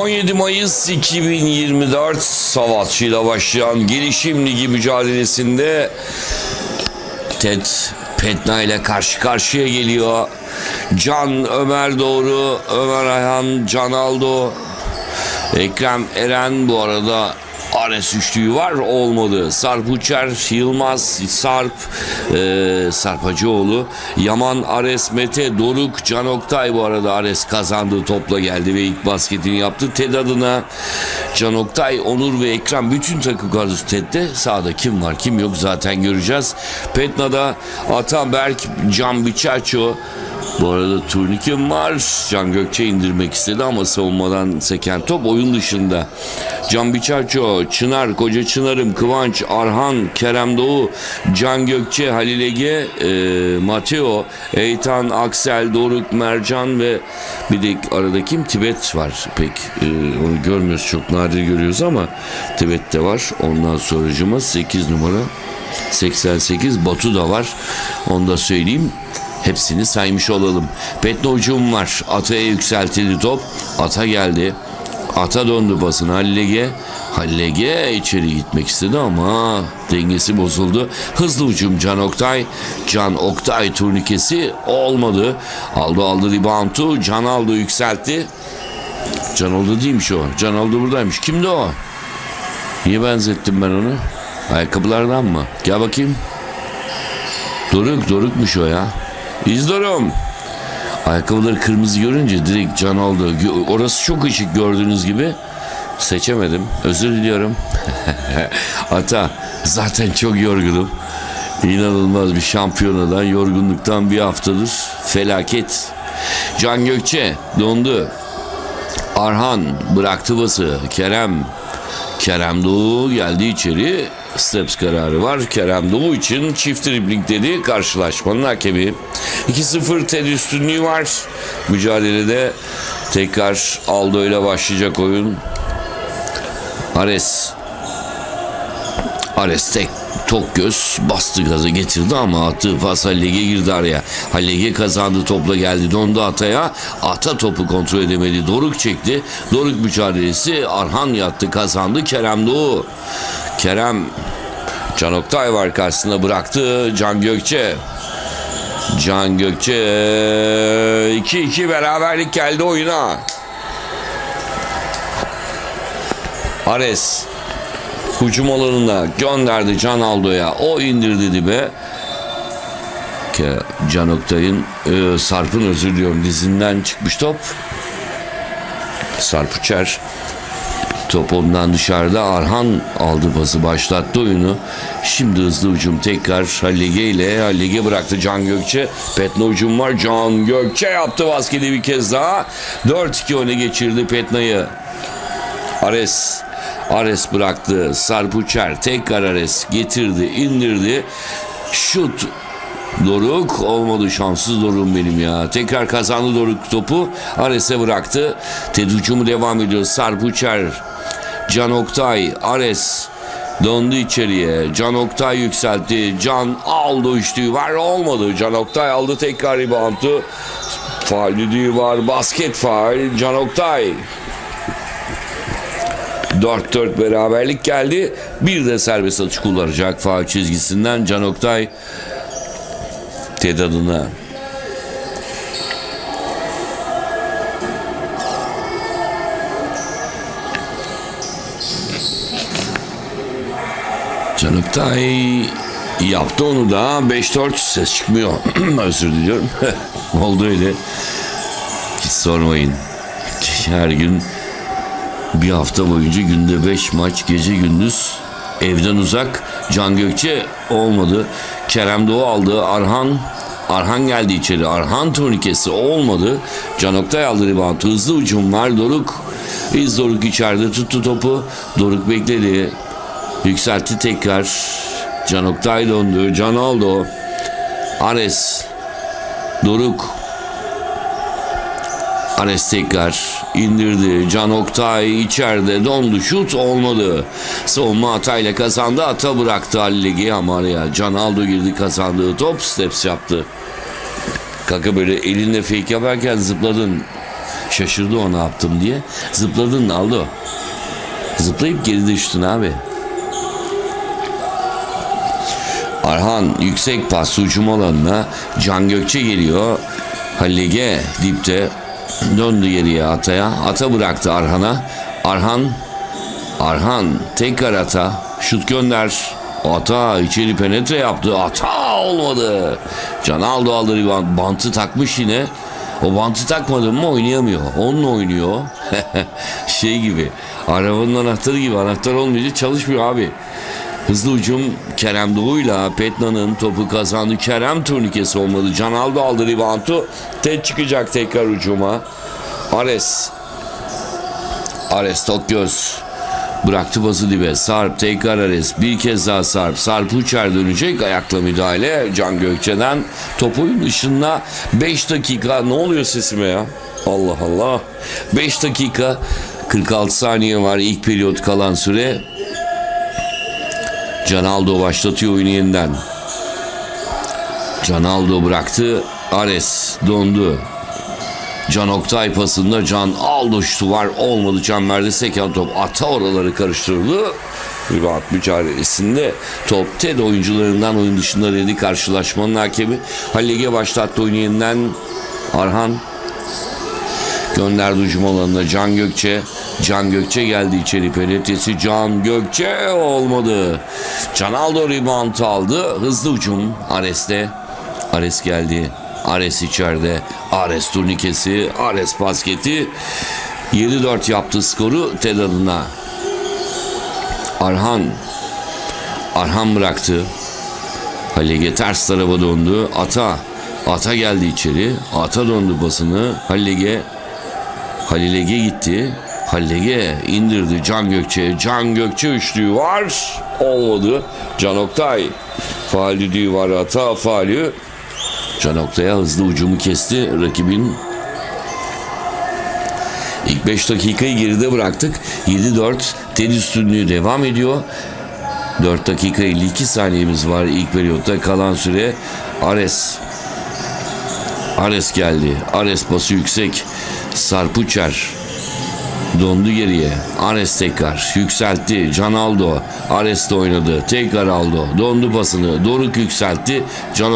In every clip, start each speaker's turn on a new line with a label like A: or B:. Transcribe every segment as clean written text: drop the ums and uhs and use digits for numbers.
A: 17 Mayıs 2024 Savaşçı'yla başlayan Gelişim Ligi mücadelesinde Ted Petna ile karşı karşıya geliyor. Can Ömer doğru, Ömer Ayhan, Can Aldo, Ekrem Eren. Bu arada Ares üçlüğü var, olmadı. Sarp Uçer, Yılmaz, Sarp Hacıoğlu, Yaman, Ares, Mete, Doruk, Can Oktay. Bu arada Ares kazandığı topla geldi ve ilk basketini yaptı. Ted adına Can Oktay, Onur ve Ekrem, bütün takım kadrosu Ted'de. Sağda kim var kim yok zaten göreceğiz. Petna'da Ataberk, Can Biçerço. Bu arada turnikem var. Can Gökçe indirmek istedi ama savunmadan seken top oyun dışında. Can Biçerço, Çınar, Koca Çınarım, Kıvanç, Arhan, Kerem Doğu, Can Gökçe, Halil Ege, Mateo, Eytan, Aksel, Doruk, Mercan ve bir de arada kim? Tibet var. Pek onu görmüyoruz, çok nadir görüyoruz ama Tibet de var. Ondan sonracıma 8 numara 88 Batu da var. Onu da söyleyeyim. Hepsini saymış olalım. Petna hücum var. Ata'ya yükseltildi top. Ata geldi. Ata döndü pasını Halil Ege. Halil Ege içeri gitmek istedi ama dengesi bozuldu. Hızlı hücum Can Oktay. Can Oktay turnikesi olmadı. Aldı reboundu. Can Aldo yükseltti. Can Aldo değilmiş o. Can Aldo buradaymış. Kimdi o? Niye benzettim ben onu? Ayakkabılardan mı? Gel bakayım. Dorukmuş o ya. İzliyorum. Ayakkabıları kırmızı görünce direkt Can Aldo. Orası çok ışık, gördüğünüz gibi. Seçemedim. Özür diliyorum. Ata, zaten çok yorgunum. İnanılmaz bir şampiyonadan, yorgunluktan bir haftadır. Felaket. Can Gökçe dondu. Arhan bıraktı bası. Kerem Doğu geldi içeri. Steps kararı var. Kerem Doğu için çift dribbling dedi karşılaşmanın hakemi. 2-0 Ted üstünlüğü var. Mücadelede tekrar Aldo ile başlayacak oyun. Ares tok göz bastı, gaza getirdi ama attığı pas Halil Ege girdi araya. Halil Ege kazandı, topla geldi, dondu Ata'ya. Ata topu kontrol edemedi. Doruk çekti. Doruk mücadelesi. Arhan yattı, kazandı. Kerem Doğu. Can Oktay var karşısında, bıraktı. Can Gökçe 2-2 beraberlik geldi oyuna. Ares hücum alanına gönderdi Can Aldo'ya. O indirdi dibe. Can Oktay'ın Sarp'ın, özür diliyorum, dizinden çıkmış top. Sarp Uçer. Top ondan dışarıda. Arhan aldı pası, başlattı oyunu. Şimdi hızlı hücum tekrar Halil Ege ile. Halil Ege bıraktı Can Gökçe. Petna hücum var. Can Gökçe yaptı basketi bir kez daha. 4-2 öne geçirdi Petna'yı. Ares bıraktı. Sarp Uçer tekrar Ares getirdi, indirdi. Şut. Doruk olmadı, şanssız Doruk'um benim ya. Tekrar kazandı Doruk topu. Ares'e bıraktı. Ted hücumu devam ediyor. Sarp Uçer, Can Oktay, Ares döndü içeriye. Can Oktay yükseltti. Can aldı, üçlüğü var, olmadı. Can Oktay aldı tekrar reboundu. Faul düdüğü var. Basket faul. Can Oktay. 4-4 beraberlik geldi. Bir de serbest atış kullanacak faul çizgisinden Can Oktay. Ted adına. Can Oktay yaptı onu da. 5-4, ses çıkmıyor. Özür diliyorum. Oldu öyle. Hiç sormayın. Her gün bir hafta boyunca günde 5 maç, gece gündüz evden uzak. Can Gökçe olmadı. Kerem Doğu aldı. Arhan geldi içeri. Arhan turnikesi olmadı. Can Oktay aldı rebound. Hızlı hücum var. Doruk içeride tuttu topu. Doruk bekledi. Yükseltti tekrar. Can Oktay döndü. Can Aldo. Ares. Doruk. Ares tekrar indirdi. Can Oktay içeride dondu. Şut olmadı. Savunma Atay'la kazandı. Ata bıraktı Halil Ege'yi ama araya. Can Aldo girdi, kazandığı top. Steps yaptı. Kanka böyle elinle fake yaparken zıpladın. Şaşırdı o ne yaptım diye. Zıpladın Naldo. Zıplayıp geri düştün abi. Arhan yüksek pas hücum alanına. Can Gökçe geliyor. Halil Ege dipte. Döndü geriye Ata'ya. Ata bıraktı Arhan'a. Arhan tekrar Ata. Şut gönder. Ata içeri penetre yaptı. Ata olmadı. Canaldo aldı rebound. Bantı takmış yine. O bantı takmadın mı oynayamıyor. Onunla oynuyor. Şey gibi. Arabanın anahtarı gibi. Anahtar olmayınca çalışmıyor abi. Hızlı ucum Kerem Doğu'yla Petna'nın topu kazandı. Kerem turnikesi olmadı. Canaldo aldı reboundu. Ted çıkacak tekrar ucuma. Ares Tokgöz. Bıraktı bası dibe. Sarp tekrar Ares. Bir kez daha Sarp. Sarp uçar dönecek. Ayakla müdahale. Can Gökçe'den. Top oyun dışında 5 dakika. Ne oluyor sesime ya? Allah Allah. 5 dakika 46 saniye var. İlk periyot kalan süre. Canaldo başlatıyor oyunu yeniden. Canaldo bıraktı. Ares dondu. Can Oktay pasında Can Aldo şutu var. Olmadı. Can verdi. Seken top. Ata oraları karıştırdı. Rebound mücadelesinde top Ted oyuncularından oyun dışında dedi karşılaşmanın hakemi. Halil Ege başlattı oyunu yeniden. Arhan gönderdi hücum alanına. Can Gökçe. Can Gökçe geldi içeri penetresi. Can Gökçe olmadı. Canaldo rebound aldı. Hızlı hücum Ares'te. Ares geldi. Ares içeride. Ares turnikesi. Ares basketi. 7-4 yaptı skoru Ted adına. Arhan bıraktı. Halil Ege ters tarafa döndü. Ata geldi içeri. Ata döndü basını. Halil Ege gitti. Halil Ege indirdi Can Gökçe. Can Gökçe üçlüğü var. Olmadı. Can Oktay. Faal düdüğü var. Ata faali. Can Oktay'a hızlı ucumu kesti. Rakibin ilk 5 dakikayı geride bıraktık. 7-4 Ted üstünlüğü devam ediyor. 4 dakika 52 saniyemiz var ilk periyotta kalan süre. Ares geldi. Ares pası yüksek. Sarp uçar. Dondu geriye. Ares tekrar yükseltti. Canaldo. Ares de oynadı. Tekrar Aldo. Dondu pasını. Doruk yükseltti. Can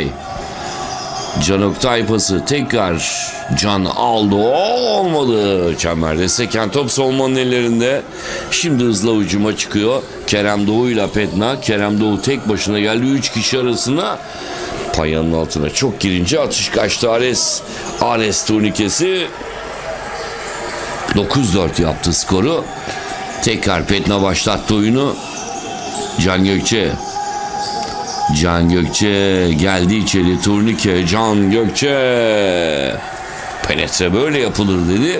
A: Oktay pası. Tekrar Can Aldo. Olmadı. Çemberde seken top savunmanın ellerinde. Şimdi hızla hücuma çıkıyor. Kerem Doğu ile Petna. Kerem Doğu tek başına geldi. 3 kişi arasına. Payanın altına çok girince atış kaçtı Ares turnikesi. 9-4 yaptı skoru. Tekrar Petna başlattı oyunu. Can Gökçe geldi içeri. Turnike Can Gökçe. Penetre böyle yapılır dedi.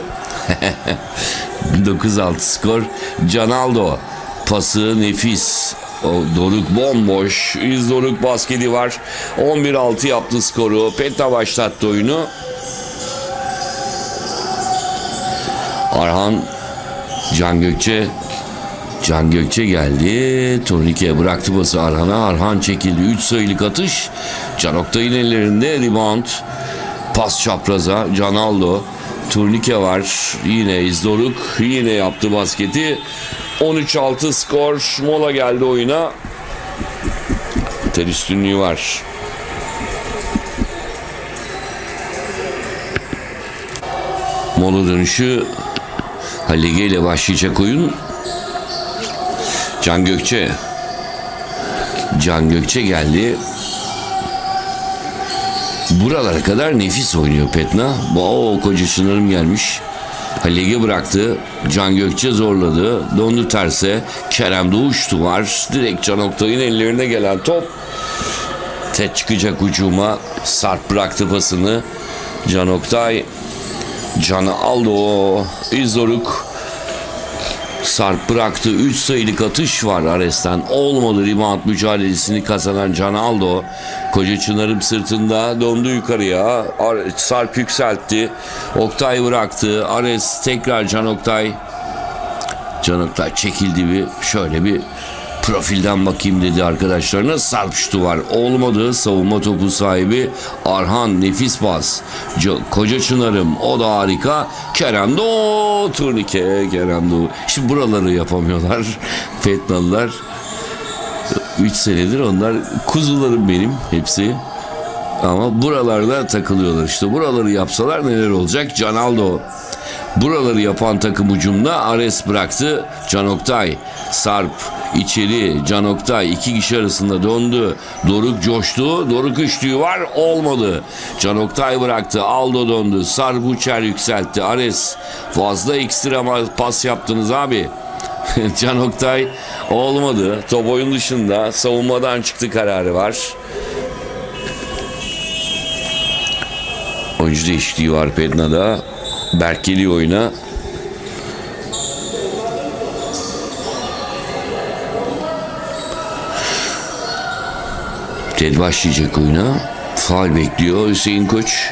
A: 9-6 skor. Canaldo pası nefis. O Doruk bomboş. Doruk basketi var. 11-6 yaptı skoru. Petna başlattı oyunu. Arhan Can Gökçe geldi. Turnike bıraktı pası Arhan'a. Arhan çekildi. 3 sayılık atış. Can Oktay'ın ellerinde rebound. Pas çapraza. Canaldo. Turnike var. Yine İzdoruk. Yine yaptı basketi. 13-6 skor. Mola geldi oyuna. Ted üstünlüğü var. Mola dönüşü Halil Ege ile başlayacak oyun. Can Gökçe geldi. Buralara kadar nefis oynuyor Petna. Koca Çınar'ım gelmiş. Halil Ege bıraktı. Can Gökçe zorladı. Dondu terse. Kerem Doğu uçtu var. Direkt Can Oktay'ın ellerine gelen top. Ted çıkacak hücuma. Sarp bıraktı pasını. Can Oktay. Can'ı aldı o. İzdoruk. Sarp bıraktı. 3 sayılık atış var Ares'ten. Olmadı. Rebound mücadelesini kazanan Can Aldo. Koca Çınar'ın sırtında döndü yukarıya. Sarp yükseltti. Oktay bıraktı. Ares tekrar Can Oktay. Can Oktay çekildi şöyle bir Profilden bakayım dedi arkadaşlarına. Sarp şutu var. Olmadı. Savunma topu sahibi Arhan. Nefis pas. Koca Çınar'ım. O da harika. Kerendo. Turnike. Kerendo. Şimdi buraları yapamıyorlar. Fetnalılar. 3 senedir onlar kuzularım benim. Hepsi. Ama buralarda takılıyorlar işte. Buraları yapsalar neler olacak? Canaldo. Buraları yapan takım ucumda Ares bıraktı. Can Oktay. Sarp içeri. Can Oktay 2 kişi arasında döndü. Doruk coştu. Doruk üçlüğü var. Olmadı. Can Oktay bıraktı. Aldo döndü. Sarp uçer yükseltti. Ares fazla ekstra pas yaptınız abi. Can Oktay olmadı. Top oyun dışında. Savunmadan çıktı kararı var. Oyuncu değişikliği var Pedna'da. Berk geliyor oyuna. Ted başlayacak oyuna. Faul bekliyor Hüseyin Koç.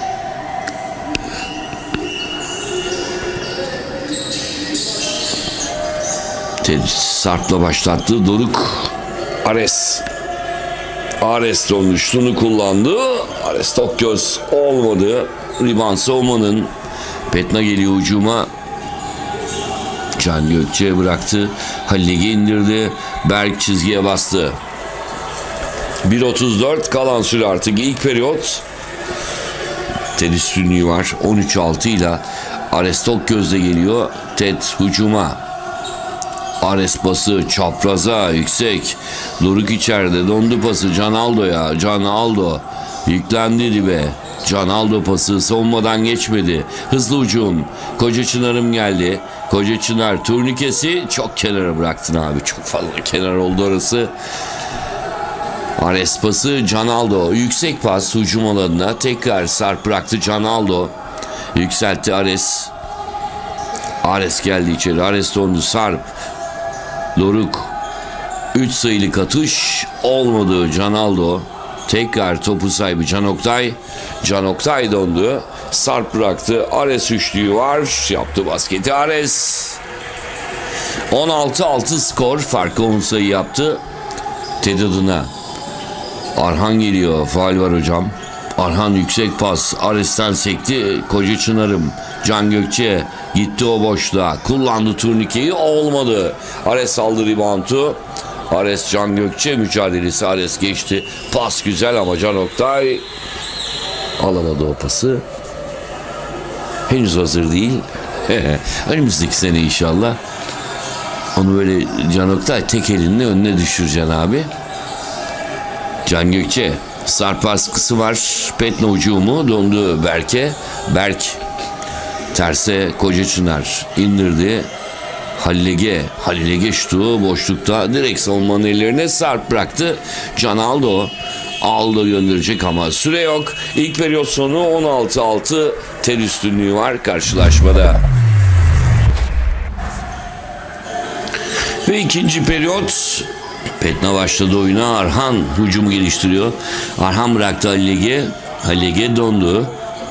A: Ted Sarp'la başlattı. Doruk. Ares. Ares dönüştüğünü kullandı. Ares Tokgöz olmadı. Rebound savunmanın. Petna geliyor hücuma. Can Gökçe bıraktı. Halil'i indirdi. Berk çizgiye bastı. 1.34 kalan süre artık ilk periyot. Ted üstünlüğü var. 13-6 ile Ares Tokgöz'de geliyor. Ted hücuma. Ares pası çapraza yüksek. Doruk içeride. Dondu pası Canaldo'ya. Canaldo yüklendi dibe. Canaldo pası savunmadan geçmedi. Hızlı hücum. Koca Çınar'ım geldi. Koca Çınar turnikesi çok kenara bıraktın abi. Çok fazla kenar oldu orası. Ares pası Canaldo. Yüksek pas hücum alanına. Tekrar Sarp bıraktı Canaldo. Yükseltti Ares. Ares geldi içeri. Ares dondu. Sarp. Doruk. 3 sayılık atış. Olmadı Canaldo. Tekrar topu sahibi Can Oktay. Can Oktay dondu. Sarp bıraktı. Ares üçlüğü var. Yaptı basketi Ares. 16-6 skor. Farkı 10 sayı yaptı. Ted adına. Arhan geliyor. Faul var hocam. Arhan yüksek pas. Ares'ten sekti. Koca Çınar'ım. Can Gökçe gitti o boşluğa. Kullandı turnikeyi. Olmadı. Ares aldı reboundu. Ares Can Gökçe mücadelesi. Ares geçti. Pas güzel ama Can Oktay alamadı o pası. Henüz hazır değil. Önümüzdeki sene inşallah. Onu böyle Can Oktay tek elinle önüne düşüreceksin abi. Can Gökçe. Sarp baskısı var. Petna ucumu dondu Berk'e. Berk terse Koca Çınar indirdi. Halil'e şutu boşlukta direkt savunmanın ellerine Sarp bıraktı. Canaldo. Aldo gönderecek ama süre yok. İlk periyot sonu 16-6 Ted üstünlüğü var karşılaşmada. Ve ikinci periyot Petna başladı oyuna. Arhan hücumu geliştiriyor. Arhan bıraktı Halil'e. Halil'e dondu.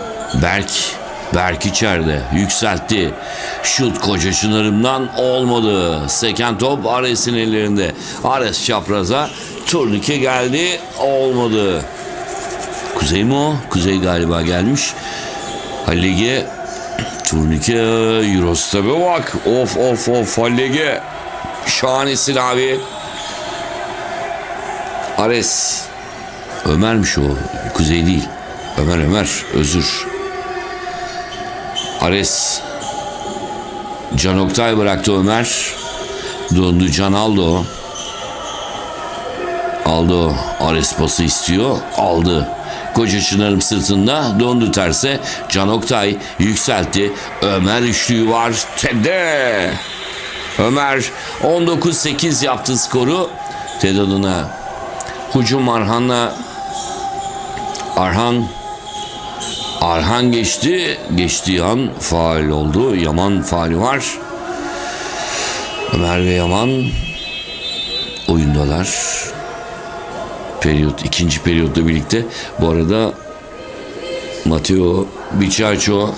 A: Berk içeride. Yükseltti. Şut Koca Çınar'ımdan olmadı. Seken top Ares'in ellerinde. Ares çapraza. Turnike geldi. Olmadı. Kuzey mi o? Kuzey galiba gelmiş. Halil'e. Turnike. Eurostep'e bak. Of. Halil'e. Şahanesin abi. Ares. Ömer'miş o. Kuzey değil. Ömer. Özür. Ares. Can Oktay bıraktı Ömer. Döndü Canaldo. Aldo. Ares pası istiyor. Aldı. Koca Çınar'ım sırtında. Döndü terse. Can Oktay yükseltti. Ömer üçlüğü var. Ted'de. Ömer 19-8 yaptı skoru. Ted adına. Hücum Arhan'la. Arhan geçti. Geçtiği an faul oldu. Yaman faulü var. Ömer ve Yaman oyundalar. İkinci periyotla birlikte. Bu arada Matteo Bichacho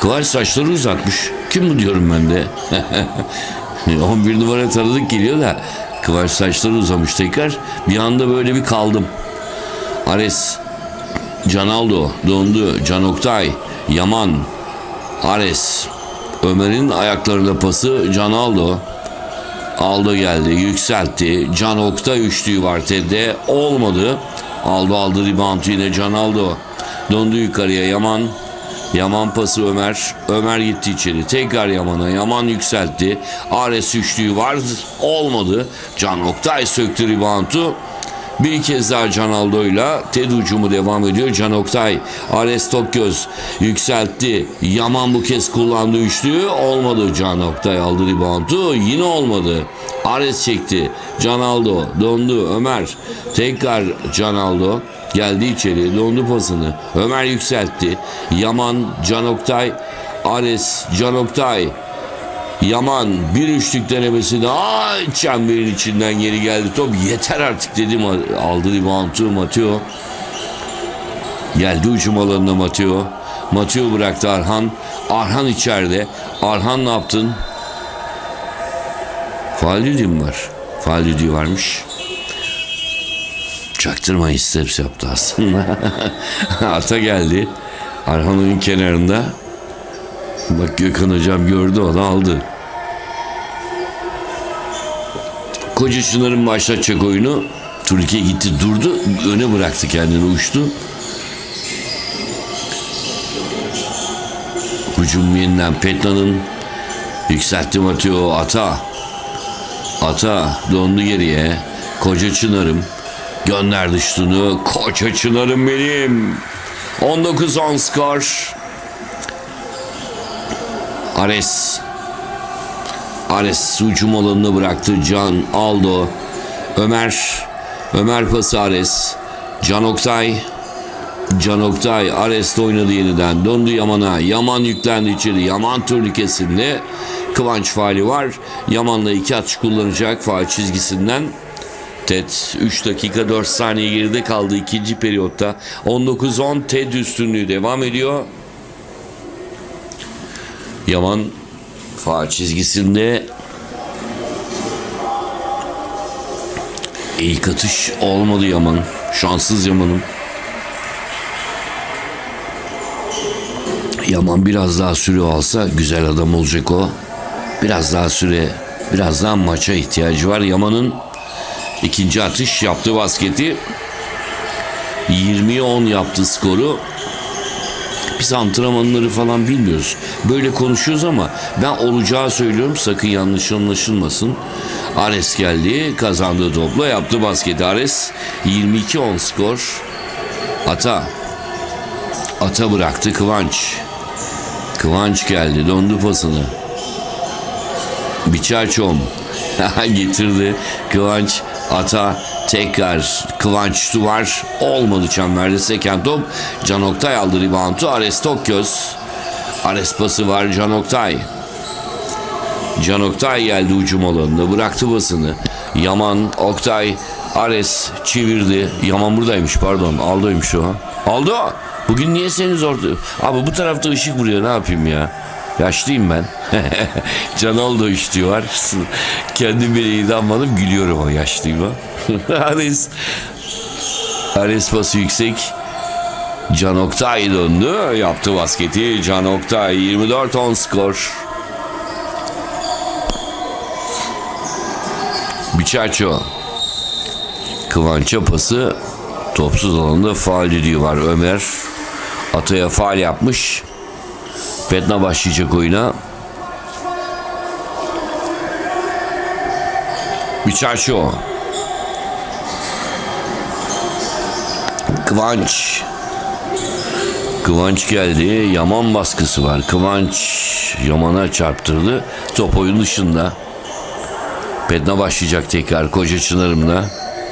A: Kıvanç saçları uzatmış. Kim bu diyorum ben de. 11 numara tanıdık geliyor da Kıvanç saçları uzamış tekrar. Bir anda böyle bir kaldım. Ares, Canaldo dondu. Can Oktay, Yaman, Ares, Ömer'in ayaklarında pası. Canaldo, Aldo geldi, yükseltti. Can Oktay üçlüğü var Ted'de, olmadı. Aldo aldı reboundu, yine Canaldo dondu yukarıya. Yaman pası Ömer gitti içeri, tekrar Yaman'a. Yaman yükseltti. Ares üçlüğü var, olmadı. Can Oktay söktü reboundu. Bir kez daha Canaldo'yla Ted hücumu devam ediyor. Can Oktay, Ares Tokgöz yükseltti. Yaman bu kez kullandı üçlüğü, olmadı. Can Oktay aldı reboundu, yine olmadı. Ares çekti. Canaldo dondu. Ömer tekrar Canaldo geldi içeri, dondu pasını. Ömer yükseltti. Yaman, Can Oktay, Ares, Can Oktay, Yaman bir üçlük denemesi daha, çemberin içinden geri geldi top. Yeter artık dedim, aldı reboundu Mateo. Geldi hücum alanına Mateo. Mateo bıraktı Arhan. Arhan içeride. Arhan ne yaptın? Faul düdüğü mü var? Faul düdüğü varmış. Çaktırmayın, steps yaptı aslında. Ata geldi. Arhan'ın kenarında. Bak Gökhan hocam gördü, onu aldı. Koca Çınar'ın başlatacak oyunu. Türkiye gitti, durdu. Öne bıraktı kendini, uçtu. Hücum yeniden Petna'nın, yükseltti Mateo. Ata dondu geriye. Koca Çınar'ım gönderdi şutunu. Koca Çınar'ım benim. 19-10 skor. Ares hücum alanını bıraktı. Can Aldo, Ömer pası Ares, Can Oktay Ares'te oynadı yeniden, döndü Yaman'a. Yaman yüklendi içeri. Yaman turnikesinde. Kıvanç faali var. Yaman'la 2 atış kullanacak faal çizgisinden. Ted 3 dakika 4 saniye geride kaldı ikinci periyotta. 19-10 Ted üstünlüğü devam ediyor. Yaman faal çizgisinde. İlk atış olmadı Yaman. Şanssız Yaman'ım. Yaman biraz daha süre alsa güzel adam olacak o. Biraz daha süre, biraz daha maça ihtiyacı var. Yaman'ın ikinci atış yaptı basketi. 20'ye 10 yaptı skoru. Biz antrenmanları falan bilmiyoruz. Böyle konuşuyoruz ama ben olacağı söylüyorum, sakın yanlış anlaşılmasın. Ares geldi, kazandığı topla yaptı basketi. Ares 22-10 skor. Ata bıraktı Kıvanç geldi, döndü pasını. Biçerçom getirdi. Kıvanç, Ata tekrar Kıvanç duvar, olmadı çemberde seken top. Can Oktay aldı reboundu. Ares Tokgöz. Ares pası var Can Oktay. Can Oktay geldi hücum alanında, bıraktı basını. Yaman, Oktay, Ares çevirdi. Yaman buradaymış, pardon. Aldo'ymuş o. Aldo! Bugün niye seni zor... Abi bu tarafta ışık vuruyor, ne yapayım ya? Yaşlıyım ben. Can Aldo işte var. Kendim bile iyi anladım, gülüyorum o yaşlıyım. Ares pası yüksek. Can Oktay döndü. Yaptı basketi. Can Oktay 24-10 skor. Biçerço. Kıvanç'a pası. Topsuz alanda faul düdüğü var. Ömer Ata'ya faul yapmış. Petna başlayacak oyuna. Biçerço. Kıvanç geldi. Yaman baskısı var. Kıvanç Yaman'a çarptırdı. Top oyun dışında. Petna başlayacak tekrar Koca Çınar'ımla.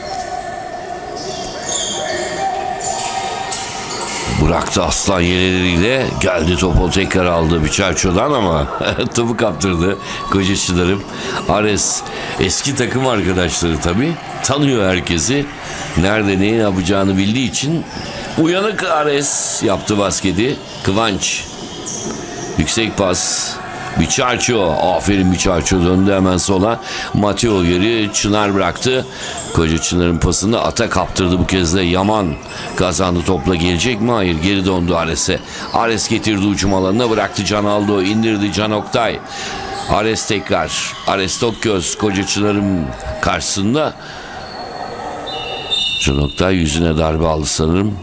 A: Bıraktı aslan yeleleriyle. Geldi topu tekrar aldı Biçerço'dan ama topu kaptırdı Koca Çınar'ım. Ares eski takım arkadaşları tabii. Tanıyor herkesi. Nerede ne yapacağını bildiği için uyanık. Ares yaptı basketi. Yüksek pas. Biçarço. Aferin Biçarço, döndü hemen sola. Mateo geri, Çınar bıraktı. Koca Çınar'ın pasını Ata kaptırdı bu kez de. Yaman kazandı, topla gelecek mi? Hayır, geri döndü Ares'e. Ares getirdi ucum alanına, bıraktı Can Aldo, indirdi Can Oktay. Ares tekrar. Ares Tokgöz Koca Çınar'ın karşısında. Can Oktay yüzüne darbe aldı sanırım.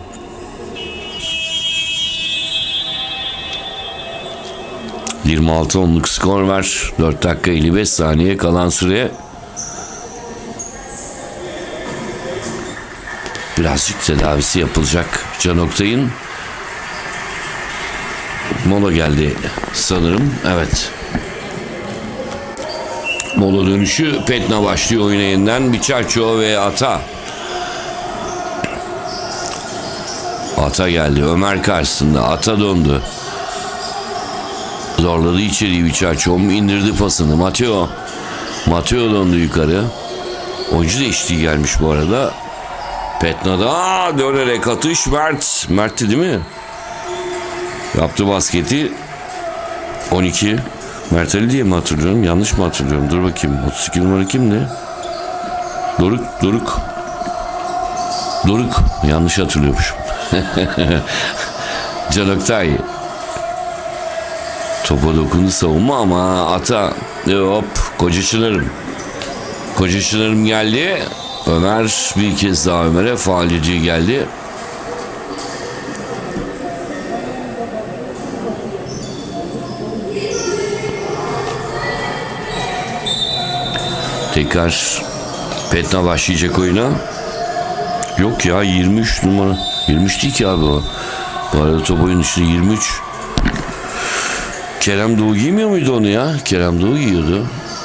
A: ...26-10'luk skor var. 4 dakika 55 saniye kalan süre. Birazcık tedavisi yapılacak Can Oktay'ın. Mola geldi sanırım. Evet. Mola dönüşü. Petna başlıyor oyuna yeniden. Biçarço ve Ata. Ata geldi. Ömer karşısında. Ata döndü. Zorladı içeriği Biçarço. İndirdi pasını. Mateo. Mateo döndü yukarı. Oyuncu değişikliği gelmiş bu arada. Petna'da dönerek atış. Mert'ti değil mi? Yaptı basketi. 12. Mert Ali diye mi hatırlıyorum? Yanlış mı hatırlıyorum? Dur bakayım. 32 numara kimdi? Doruk. Yanlış hatırlıyormuşum. Can Oktay. Topa dokundu savunma ama Ata. Hop. Koca Çınar'ım geldi. Ömer bir kez daha Ömer'e faaliyeti geldi. Tekrar Petna başlayacak oyuna. Yok ya, 23 numara. 23 değil ki abi o. Bu arada top oyun dışında 23. Kerem Doğu giymiyor muydu onu ya? Kerem Doğu giyiyordu.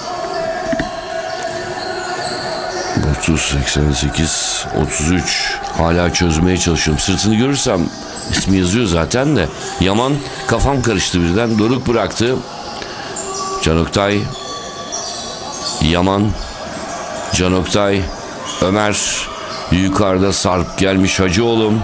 A: 30, 88, 33. Hala çözmeye çalışıyorum. Sırtını görürsem ismi yazıyor zaten de. Yaman, kafam karıştı birden. Doruk bıraktı. Can Oktay. Yaman. Can Oktay. Ömer. Yukarıda Sarp gelmiş Hacıoğlum.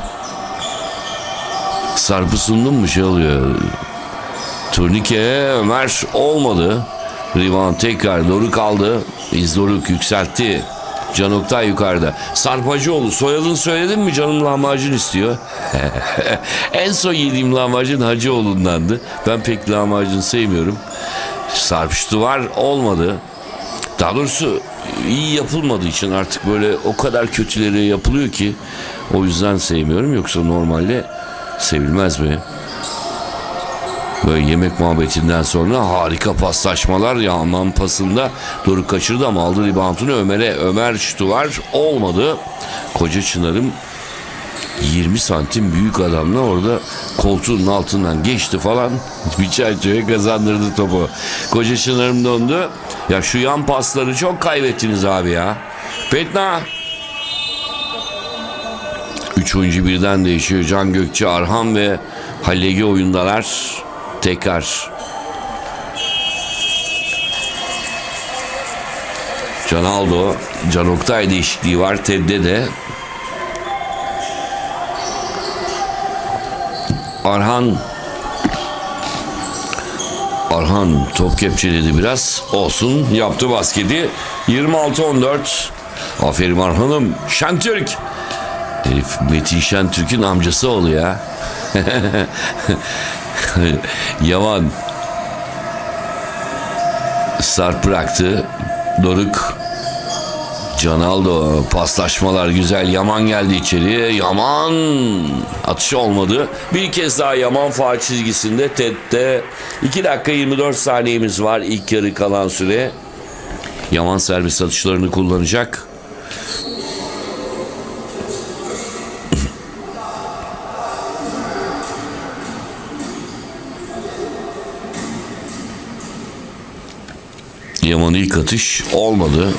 A: Sarp'ı sundum mu şey oluyor. Turnike Ömer olmadı. Rebound tekrar Doruk aldı. Doruk yükseltti. Can Oktay yukarıda. Sarp Hacıoğlu, soyadını söyledin mi? Canım lahmacun istiyor. En son yediğim lahmacun Hacıoğlu'ndandı. Ben pek lahmacun sevmiyorum. Sarp şutu var, olmadı. Daha doğrusu iyi yapılmadığı için artık böyle o kadar kötüleri yapılıyor ki o yüzden sevmiyorum. Yoksa normalde sevilmez mi? Böyle yemek muhabbetinden sonra harika paslaşmalar. Yaman pasında Doruk kaçırdı ama aldı reboundunu Ömer'e. Ömer şutu var, olmadı. Koca Çınar'ım 20 santim büyük adamla orada koltuğun altından geçti falan. Biçarço'ya kazandırdı topu. Koca Çınar'ım döndü. Ya şu yan pasları çok kaybettiniz abi ya. Petna. 3 oyuncu birden değişiyor. Can Gökçe, Arhan ve Hallege oyundalar. Tekrar. Can Aldo. Can Oktay değişikliği var. Ted'de de. Arhan top kepçeledi biraz. Olsun, yaptı basketi. 26-14. Aferin Arhan'ım. Şentürk. Herif Metin Şentürk'ün amcası oluyor ya. Yaman. Sarp bıraktı. Doruk. Canaldo, paslaşmalar güzel. Yaman geldi içeriye. Yaman atışı olmadı. Bir kez daha Yaman faul çizgisinde. Ted'de 2 dakika 24 saniyemiz var. İlk yarı kalan süre. Yaman servis atışlarını kullanacak. Yaman ilk atış olmadı.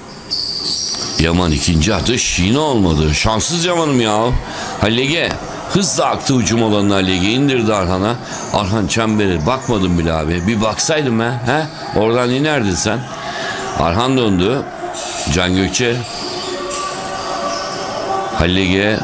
A: Yaman ikinci atış yine olmadı. Şanssız Yaman'ım ya. Hallege. Hızla aktı hücum alanına, Halilege indirdi Arhan'a. Arhan çembere bakmadım bile abi. Bir baksaydım he. Oradan inerdin sen. Arhan döndü. Can Gökçe. Halilege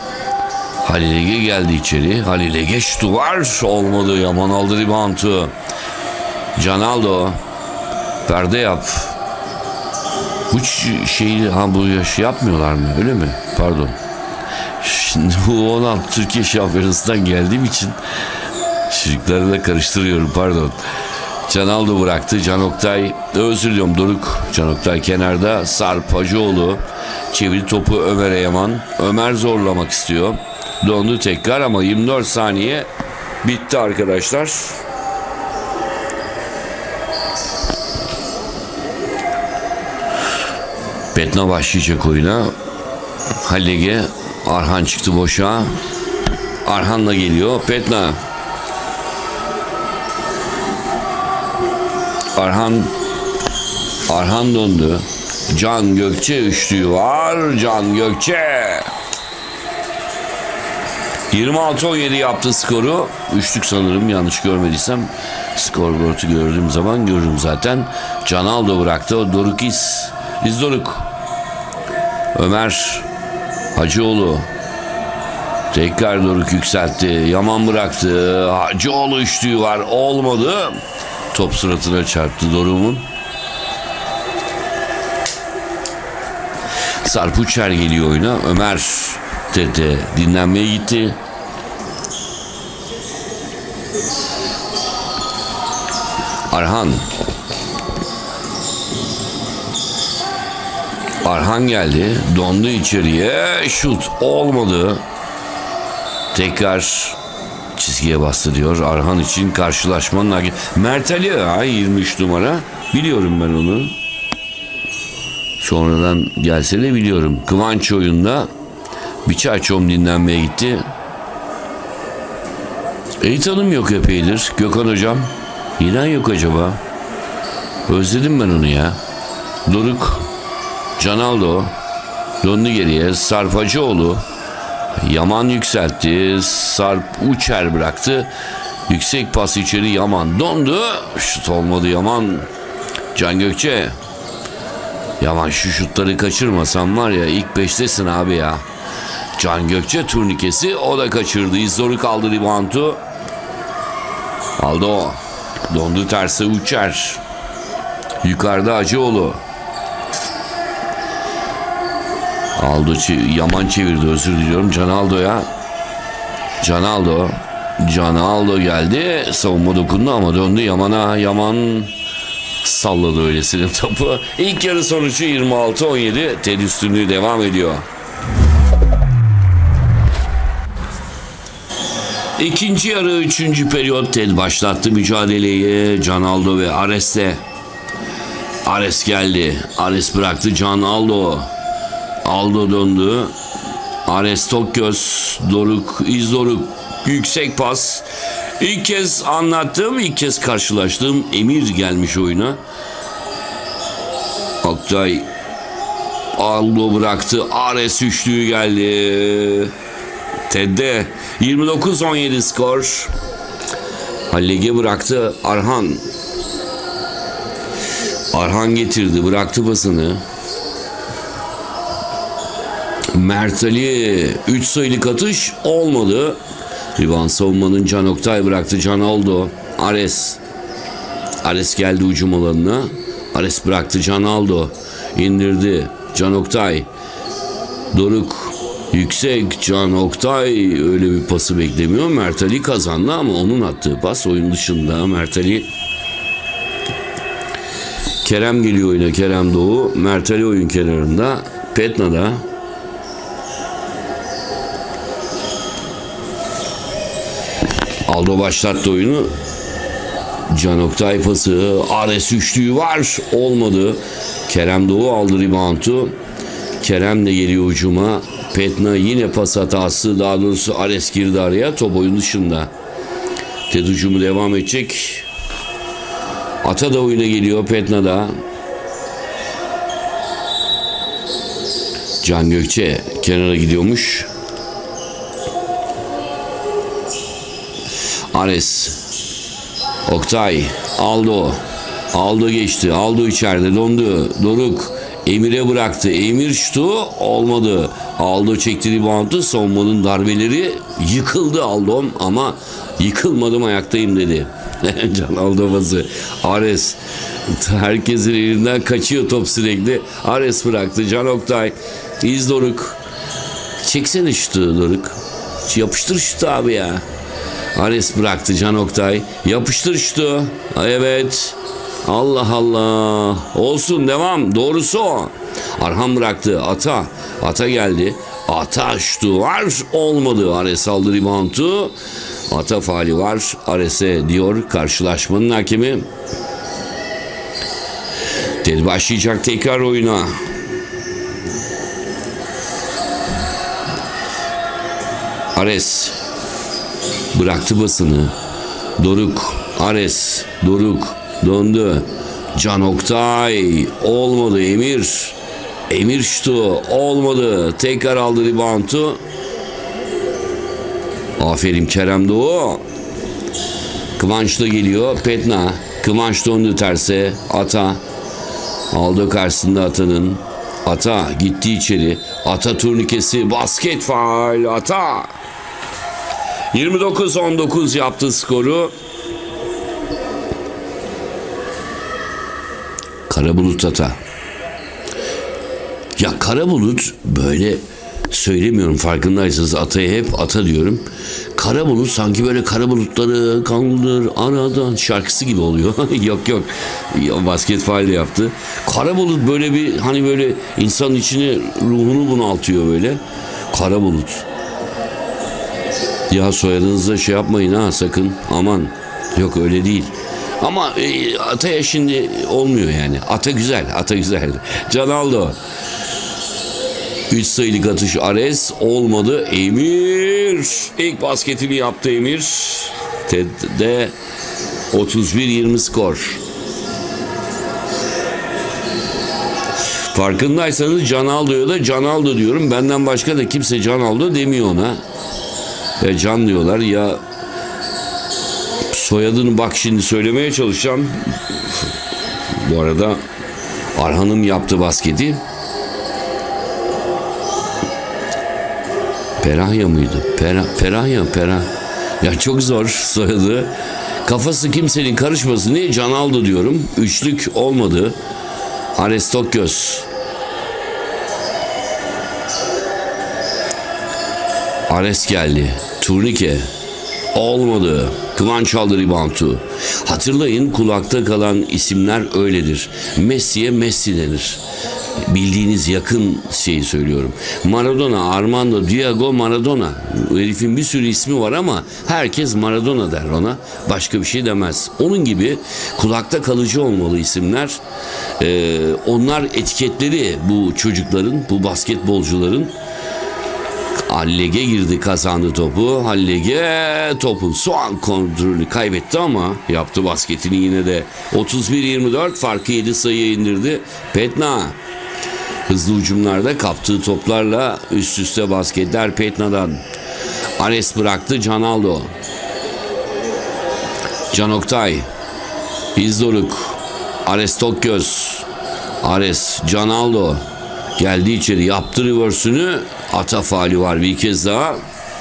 A: geldi içeri. Halilege şutu var. Olmadı. Yaman aldı reboundu. Canaldo. Perde yap. Bu şeyi bu yaş yapmıyorlar mı? Öyle mi? Pardon. Şimdi bu 16 Türkiye Şampiyonası'ndan geldiğim için çocukları da karıştırıyorum, pardon. Canaldo bıraktı. Can Oktay, özür diliyorum, Doruk. Can Oktay kenarda. Sarp Hacıoğlu çeviri topu Ömer'e Yaman. Ömer zorlamak istiyor. Döndü tekrar ama 24 saniye bitti arkadaşlar. Petna başlayacak oyuna. Halilege, Arhan çıktı boşa. Arhan'la geliyor. Petna. Arhan döndü. Can Gökçe üçlüğü var. Can Gökçe. 26-17 yaptı skoru. Üçlük sanırım, yanlış görmediysem. Skorboard'u gördüğüm zaman görürüm zaten. Canaldo bıraktı. Doruk Doruk. Ömer Hacıoğlu. Tekrar Doruk yükseltti. Yaman bıraktı. Hacıoğlu üçlüğü var. Olmadı. Top suratına çarptı Doruk'un. Sarp Uçer geliyor oyuna. Ömer Tete dinlenmeye gitti. Arhan geldi. Dondu içeriye. Şut olmadı. Tekrar çizgiye bastı diyor. Arhan için karşılaşmanın Mert Ali 23 numara. Biliyorum ben onu. Sonradan gelse de biliyorum. Kıvanç oyunda Biçarçom dinlenmeye gitti. Hanım yok epeydir. Gökhan hocam. İnan yok acaba. Özledim ben onu ya. Doruk. Canaldo. Döndü geriye. Sarp Hacıoğlu. Yaman yükseltti. Sarp Uçer bıraktı. Yüksek pas içeri, Yaman dondu. Şut olmadı Yaman. Can Gökçe. Yaman, şu şutları kaçırmasan var ya, ilk 5'tesin abi ya. Can Gökçe turnikesi, o da kaçırdı. İzdoruk aldı reboundu. Aldı o. Dondu tersi Uçer. Yukarıda Hacıoğlu. Yaman çevirdi, özür diliyorum Canaldo'ya. Canaldo geldi. Savunma dokundu ama döndü Yaman'a. Yaman salladı öylesine topu. İlk yarı sonucu 26-17. Ted üstünlüğü devam ediyor. İkinci yarı 3. periyot. Ted başlattı mücadeleyi. Canaldo ve Ares'le. Ares geldi. Ares bıraktı Canaldo. Aldo döndü. Ares Tokgöz. Doruk, İzdoruk. Yüksek pas. İlk kez anlattım, ilk kez karşılaştığım Emir gelmiş oyuna. Oktay. Aldo bıraktı. Ares üçlüğü geldi. Ted'de 29-17 skor. Halilege bıraktı. Arhan getirdi. Bıraktı pasını. Mert Ali 3 sayılık atış olmadı. Rebound savunmanın Can Oktay bıraktı. Canaldo. Ares geldi hücum alanına. Ares bıraktı. Canaldo indirdi. Can Oktay. Doruk yüksek. Can Oktay öyle bir pası beklemiyor. Mert Ali kazandı ama onun attığı pas oyun dışında. Mert Ali. Kerem geliyor oyuna. Kerem Doğu. Mert Ali oyun kenarında. Petna'da. Aldo başlattı oyunu. Can Oktay pası. Ares üçlüğü var. Olmadı. Kerem Doğu aldı reboundu. Kerem de geliyor hücuma. Petna yine pas hatası. Daha doğrusu Ares girdi araya. Top oyun dışında. Ted hücumu devam edecek. Ata da oyuna geliyor. Petna da. Can Gökçe kenara gidiyormuş. Ares. Oktay. Aldo. Aldo geçti. Aldo içeride dondu. Doruk. Emir'e bıraktı. Emir şutu olmadı. Aldo çekti reboundu. Savunmanın darbeleri yıkıldı Aldo'm ama yıkılmadım, ayaktayım dedi. Can Aldo bazı. Ares. Herkesin elinden kaçıyor top sürekli. Ares bıraktı. Can Oktay. İz Doruk. Çeksene şutu Doruk. Yapıştır şutu abi ya. Ares bıraktı. Can Oktay. Yapıştır şutu. Evet. Allah Allah. Olsun, devam. Doğrusu o. Arhan bıraktı. Ata geldi. Ata şutu var. Olmadı. Ares aldı reboundu. Ata faali var. Ares'e diyor karşılaşmanın hakemi. Ted başlayacak tekrar oyuna. Ares bıraktı basını. Doruk. Ares. Doruk. Döndü. Can Oktay. Olmadı. Emir şutu. Olmadı. Tekrar aldı reboundu. Aferin Kerem Doğu. Kıvanç da geliyor. Petna. Kıvanç döndü terse. Ata. Aldı karşısında Ata'nın. Ata gitti içeri. Ata turnikesi. Basket faul. Ata. 29-19 yaptı skoru. Karabulut Ata. Ya Karabulut böyle söylemiyorum, farkındaysanız Ata'ya hep Ata diyorum. Karabulut sanki böyle kara bulutları kaldır aradan şarkısı gibi oluyor. Yok ya, basket faali yaptı. Karabulut böyle bir hani böyle insanın içine ruhunu bunaltıyor böyle. Karabulut. Ya soyadınızda şey yapmayın ha sakın, aman. Yok öyle değil. Ama Ata'ya şimdi olmuyor yani. Ata güzel. Can Aldo. 3 sayılık atış Ares olmadı. Emir ilk basketini yaptı Emir. Ted'de 31-20 skor. Farkındaysanız Can Aldo'ya da Can Aldo diyorum. Benden başka da kimse Can Aldo demiyor ona. Ya Can diyorlar ya soyadını bak şimdi söylemeye çalışacağım. Bu arada Arhan'ım yaptı basketi. Perahya mıydı? Perahya. Ya çok zor soyadı. Kafası kimsenin karışmasın diye Can Aldo diyorum. Üçlük olmadı. Ares Tokgöz. Ares geldi. Turnike. Olmadı. Kıvanç aldı reboundu. Hatırlayın, kulakta kalan isimler öyledir. Messi'ye Messi denir. Bildiğiniz yakın şeyi söylüyorum. Maradona, Armando Diego Maradona. Herifin bir sürü ismi var ama herkes Maradona der ona. Başka bir şey demez. Onun gibi kulakta kalıcı olmalı isimler. Onlar etiketleri bu çocukların, bu basketbolcuların. Hallege girdi, kazandı topu. Hallege topun son kontrolü kaybetti ama yaptı basketini yine de. 31-24 farkı 7 sayıya indirdi. Petna hızlı hücumlarda kaptığı toplarla üst üste basketler Petna'dan. Ares bıraktı. Can Aldo. Can Oktay. İzdoruk. Ares Tokgöz. Ares. Can Aldo. Geldi içeri. Yaptı reverse'ünü. Ata faali var bir kez daha.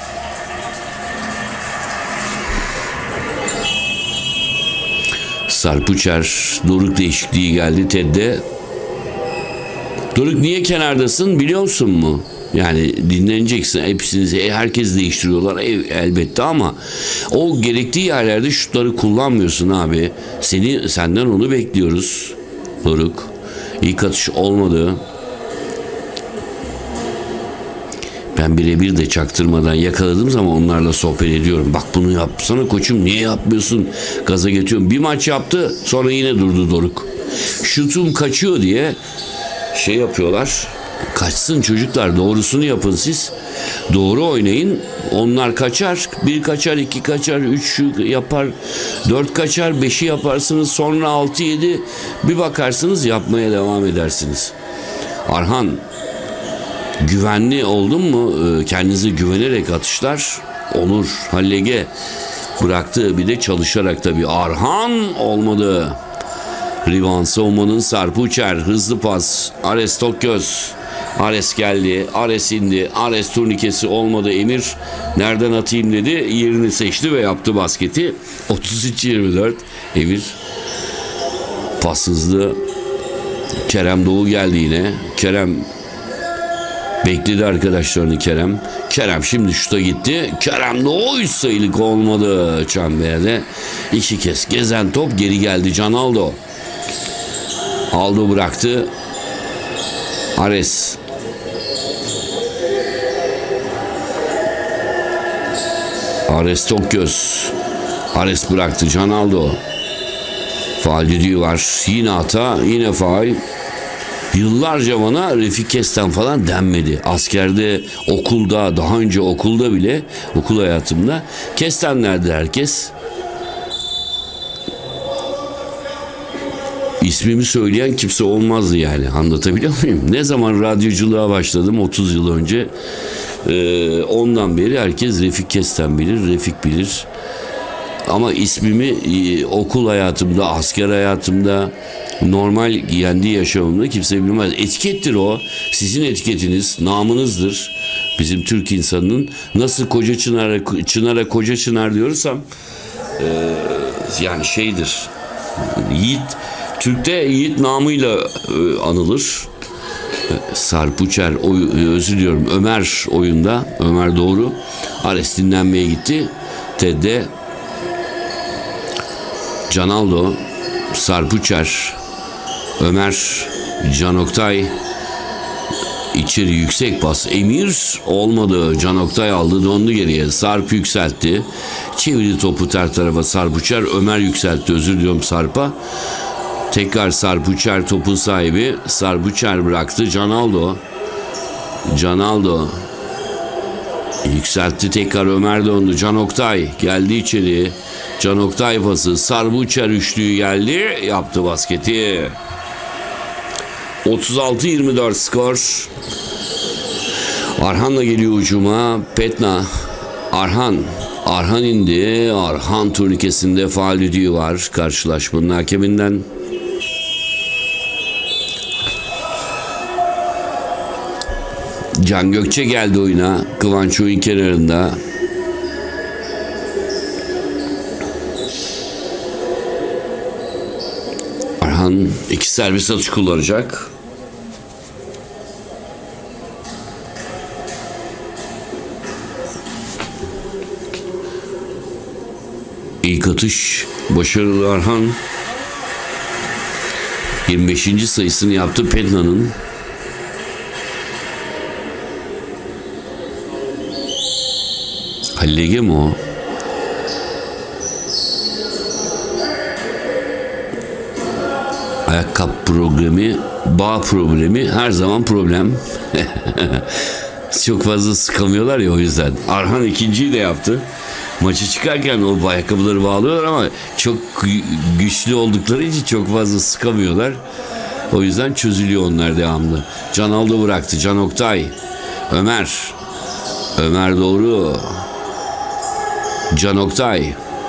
A: Sarpuçer. Doruk değişikliği geldi Ted'de. Doruk niye kenardasın biliyor musun mu? Yani dinleneceksin. Hepsini herkes değiştiriyorlar elbette ama o gerektiği yerlerde şutları kullanmıyorsun abi. Senden onu bekliyoruz Doruk. İlk atış olmadı. Ben birebir de çaktırmadan yakaladığım zaman onlarla sohbet ediyorum. Bak bunu yapsana koçum, niye yapmıyorsun? Gaza getiriyorum. Bir maç yaptı, sonra yine durdu Doruk. Şutum kaçıyor diye şey yapıyorlar. Kaçsın çocuklar, doğrusunu yapın siz. Doğru oynayın. Onlar kaçar. 1 kaçar, 2 kaçar, 3 yapar, 4 kaçar, 5'i yaparsınız. Sonra 6-7 bir bakarsınız, yapmaya devam edersiniz. Arhan, güvenli oldun mu? Kendinize güvenerek atışlar olur. Hallege bıraktı. Bir de çalışarak tabii. Arhan olmadı. Rebound savunmanın Sarp Uçer. Hızlı pas. Ares Tokgöz. Ares geldi. Ares indi. Ares turnikesi olmadı. Emir nereden atayım dedi. Yerini seçti ve yaptı basketi. 33-24. Emir pas hızlı. Kerem Doğu geldi yine. Kerem bekledi arkadaşlarını Kerem. Kerem şimdi şuta gitti. Kerem Doğu 3 sayılık olmadı. Çemberde 2 kez gezen top geri geldi. Can Aldo. Aldo bıraktı. Ares. Ares Tokgöz. Ares bıraktı. Can Aldo. Faal düdüğü var. Yine hata. Yine faal. Yıllarca bana Refik Kestan falan denmedi. Askerde, okulda, daha önce okulda bile, okul hayatımda Kestan nerede herkes? İsmimi söyleyen kimse olmazdı yani. Anlatabiliyor muyum? Ne zaman radyoculuğa başladım 30 yıl önce, ondan beri herkes Refik Kestan bilir, Refik bilir. Ama ismimi okul hayatımda, asker hayatımda, normal kendi yaşamımda kimse bilmez. Etikettir o. Sizin etiketiniz, namınızdır. Bizim Türk insanının nasıl Koca Çınar'a Koca Çınar diyorsam yani şeydir. Yiğit, Türk'te yiğit namıyla anılır. Sarp Uçer, özür diliyorum, Ömer oyunda. Ömer doğru. Ares dinlenmeye gitti. Ted'de Can Aldo, Sarp Uçer, Ömer, Can Oktay, içeri yüksek pas. Emir olmadı. Can Oktay aldı, dondu geriye. Sarp yükseltti. Çevirdi topu ter tarafa Sarp Uçer. Ömer yükseltti. Özür diliyorum Sarp'a. Tekrar Sarp Uçer topun sahibi. Sarp Uçer bıraktı. Can Aldo. Can Aldo. Yükseltti tekrar, Ömer döndü. Can Oktay geldi içeri. Can Oktay pası. Sarp Uçer üçlüğü geldi. Yaptı basketi. 36-24 skor. Arhan'la geliyor hücuma. Petna. Arhan indi. Arhan turnikesinde faul düdüğü var. Karşılaşmanın hakeminden. Can Gökçe geldi oyuna. Kıvanç oyun kenarında. Arhan 2 servis atış kullanacak. İlk atış başarılı Arhan. 25. sayısını yaptı Petna'nın. Hallege mi o? Ayakkabı problemi, bağ problemi, her zaman problem. Çok fazla sıkamıyorlar ya, o yüzden. Arhan ikinciyi de yaptı. Maçı çıkarken o ayakkabıları bağlıyorlar ama çok güçlü oldukları için çok fazla sıkamıyorlar. O yüzden çözülüyor onlar devamlı. Can Aldo bıraktı. Can Oktay. Ömer doğru. Can Oktay.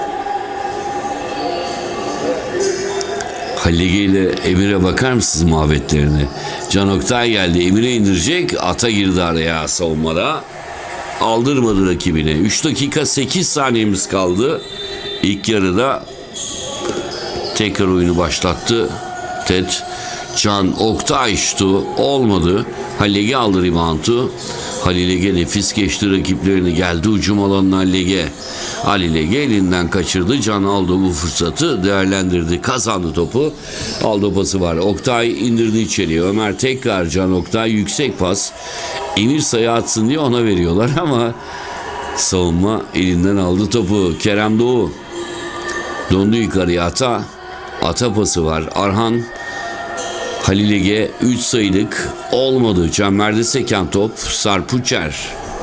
A: Hallege ile Emir'e bakar mısınız muhabbetlerine? Can Oktay geldi. Emir'e indirecek. Ata girdi araya savunmada. Aldırmadı rakibine. 3 dakika 8 saniyemiz kaldı. İlk yarıda tekrar oyunu başlattı Ted. Can Oktay şutu olmadı. Hallege aldı reboundu. Halil Ege nefis geçti rakiplerini. Geldi hücum alanına Hallege. Halil Ege elinden kaçırdı. Can Aldo bu fırsatı değerlendirdi. Kazandı topu. Aldo pası var. Oktay indirdi içeriye. Ömer tekrar Can Oktay. Yüksek pas. Emir sayı atsın diye ona veriyorlar ama savunma elinden aldı topu. Kerem Doğu. Döndü yukarıya Ata. Ata pası var. Arhan. Halil Ege 3 sayılık olmadı. Çemberde seken top. Sarp Uçer.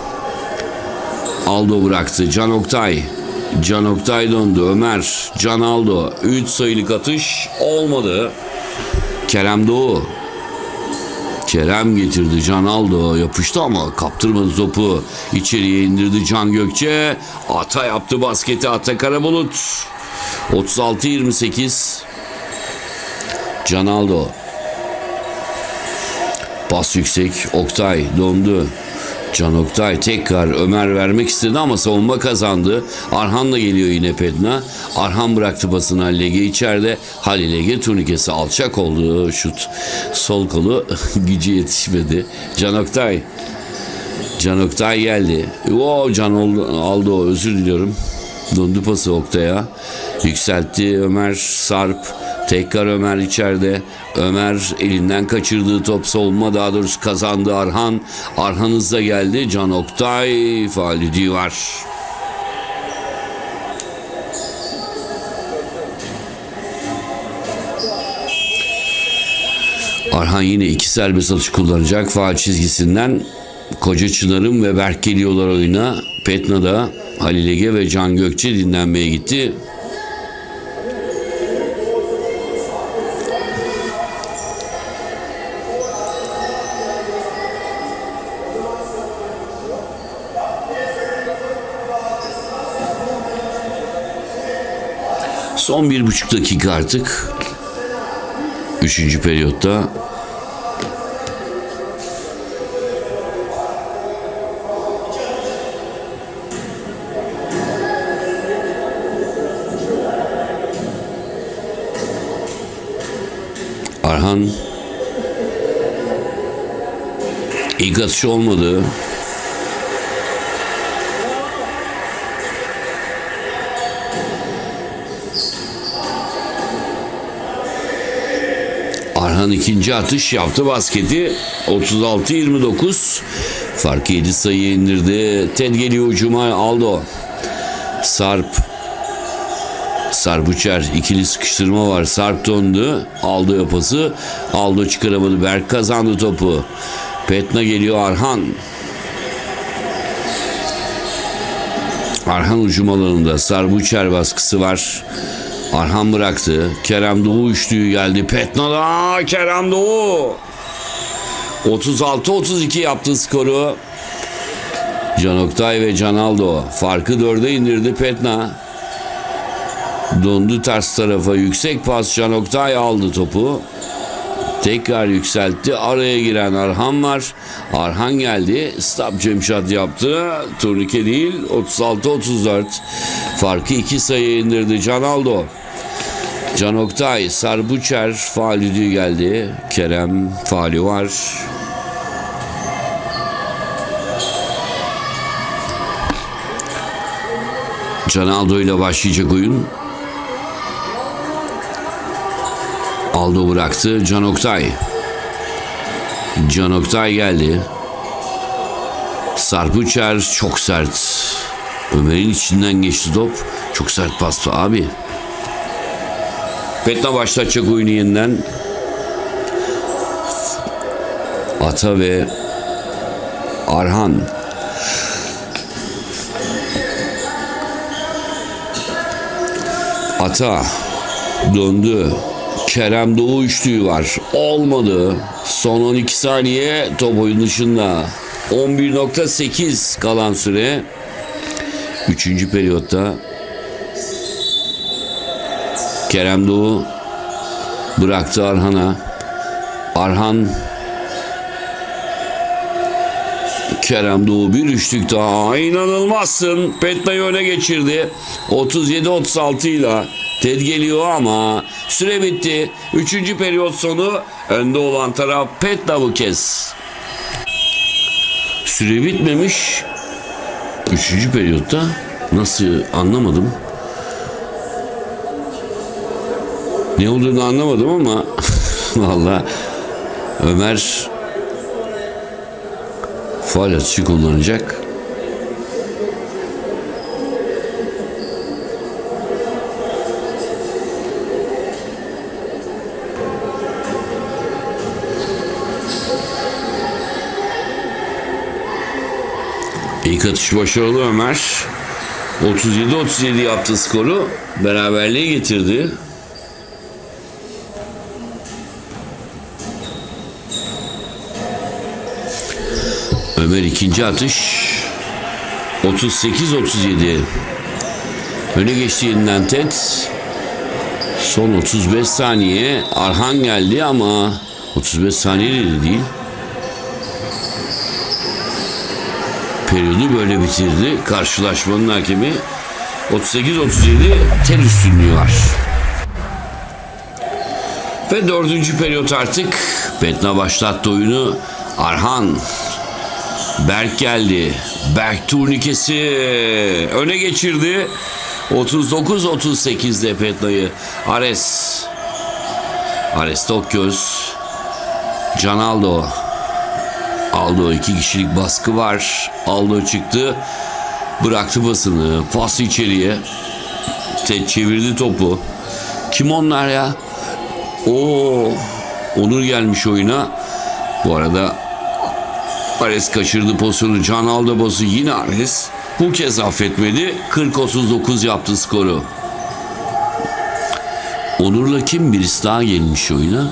A: Aldo bıraktı. Can Oktay. Can Oktay döndü. Ömer. Can Aldo. 3 sayılık atış olmadı. Kerem Doğu. Kerem getirdi. Can Aldo yapıştı ama kaptırmadı topu. İçeriye indirdi Can Gökçe. Ata yaptı basketi. Ata Karabulut. 36-28. Can Aldo. Pas yüksek. Oktay dondu. Can Oktay tekrar Ömer vermek istedi ama savunma kazandı. Arhan'la geliyor yine Petna. Arhan bıraktı pasını Halil Ege içeride. Halil Ege turnikesi alçak oldu. Şut sol kolu gücü yetişmedi. Can Oktay. Can Oktay geldi. Can aldı, özür diliyorum. Dondu pası Oktay'a. Yükseltti Ömer Sarp. Tekrar Ömer içeride. Ömer elinden kaçırdığı top savunma, daha doğrusu kazandı Arhan. Arhan hızla geldi. Can Oktay faul düdüğü var. Arhan yine 2 serbest atış kullanacak faul çizgisinden. Koca Çınar'ın ve Berk geliyorlar oyuna. Petna'da Halil Ege ve Can Gökçe dinlenmeye gitti. Son 1,5 dakika artık. 3. periyotta. Arhan ilk atışı olmadı. Arhan ikinci atış yaptı basketi. 36-29. Farkı 7 sayıya indirdi. Ted geliyor hücuma. Aldo. Sarp Uçer. İkili sıkıştırma var. Sarp döndü. Aldo yapası. Aldo çıkaramadı. Berk kazandı topu. Petna geliyor Arhan. Arhan hücum alanında. Sarp Uçer baskısı var. Arhan bıraktı. Kerem Doğu üçlüğü geldi. Petna'da Kerem Doğu. 36-32 yaptı skoru. Can Oktay ve Can Aldo. Farkı 4'e indirdi Petna. Dondu ters tarafa. Yüksek pas. Can Oktay aldı topu. Tekrar yükseltti. Araya giren Arhan var. Arhan geldi. Stop jump shot yaptı. Turnike değil. 36-34. Farkı 2 sayıya indirdi Can Aldo. Can Oktay, Sarbuçer faul düdüğü geldi. Kerem faulü var. Can Aldo ile başlayacak oyun. Aldo bıraktı. Can Oktay. Can Oktay geldi. Sarbuçer çok sert. Ömer'in içinden geçti top. Çok sert pas abi. Petna başlatacak oyunu yeniden. Ata ve Arhan. Ata döndü. Kerem Doğu üçlüğü var. Olmadı. Son 12 saniye top oyun dışında. 11.8 kalan süre. 3. periyotta. Kerem Doğu bıraktı Arhan'a. Arhan. Kerem Doğu bir üçlük daha. İnanılmazsın. Petna'yı öne geçirdi. 37-36 ile. Ted geliyor ama süre bitti. 3. periyot sonu. Önde olan taraf Petna bu kez. Süre bitmemiş. 3. periyotta. Nasıl anlamadım. Ne olduğunu anlamadım ama vallahi Ömer faul atışı kullanacak. İlk atış başarılı Ömer. 37-37 yaptı skoru. Beraberliğe getirdi. Ömer ikinci atış. 38-37. Öne geçti yeniden Ted. Son 35 saniye. Arhan geldi ama 35 saniye de değil. Periyodu böyle bitirdi. Karşılaşmanın hakemi 38-37 Ted üstünlüğü var. Ve dördüncü periyot artık. Petna başlattı oyunu. Arhan. Berk geldi. Berk turnikesi öne geçirdi. 39-38'de Petna'yı. Ares Tokgöz. Can Aldo. Aldo 2 kişilik baskı var. Aldo çıktı. Bıraktı basını. Pas içeriye. Ted çevirdi topu. Kim onlar ya? Onur gelmiş oyuna. Bu arada Ares kaçırdı pozisyonu. Can Aldo bası yine Ares. Bu kez affetmedi. 40-39 yaptı skoru. Onur'la kim birisi daha gelmiş oyuna?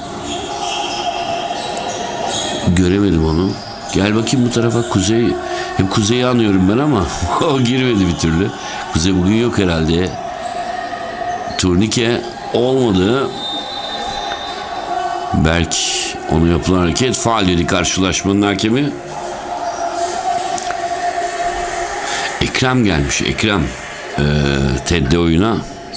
A: Göremedim onu. Gel bakayım bu tarafa. Kuzey. Hep Kuzey'i anıyorum ben ama o girmedi bir türlü. Kuzey bugün yok herhalde. Turnike olmadı. Berk onu yapılan hareket faul dedi karşılaşmanın hakemi. Ekrem gelmiş. Ekrem Ted'de oyuna.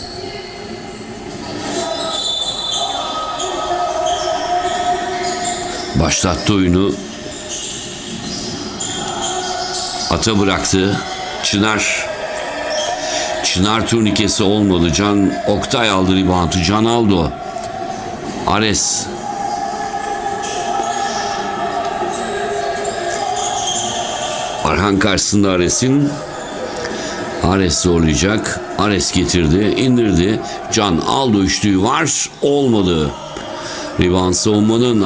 A: Başlattı oyunu. Ata bıraktı. Çınar turnikesi olmadı. Can Oktay aldı reboundu. Can Aldo. Ares. Arhan karşısında Ares'in. Ares zorlayacak. Ares getirdi. İndirdi. Can Aldo üçlüğü var. Olmadı. Rebound savunmanın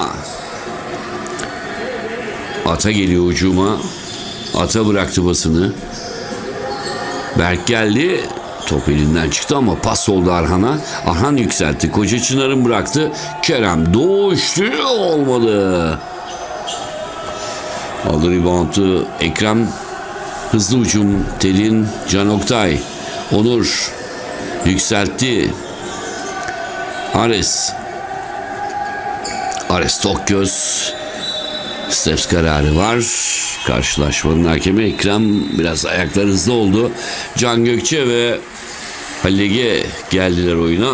A: Ata geliyor hücuma. Ata bıraktı basını. Berk geldi. Top elinden çıktı ama pas oldu Arhan'a. Arhan yükseltti. Koca Çınar'ın bıraktı. Kerem Doğu üçlüğü olmadı. Aldı reboundu Ekrem. Hızlı ucum Ted'in. Can Oktay. Onur yükseltti. Ares Tokgöz. Steps kararı var. Karşılaşmanın hakemi Ekrem. Biraz ayakları hızlı oldu. Can Gökçe ve Halil Ege geldiler oyuna.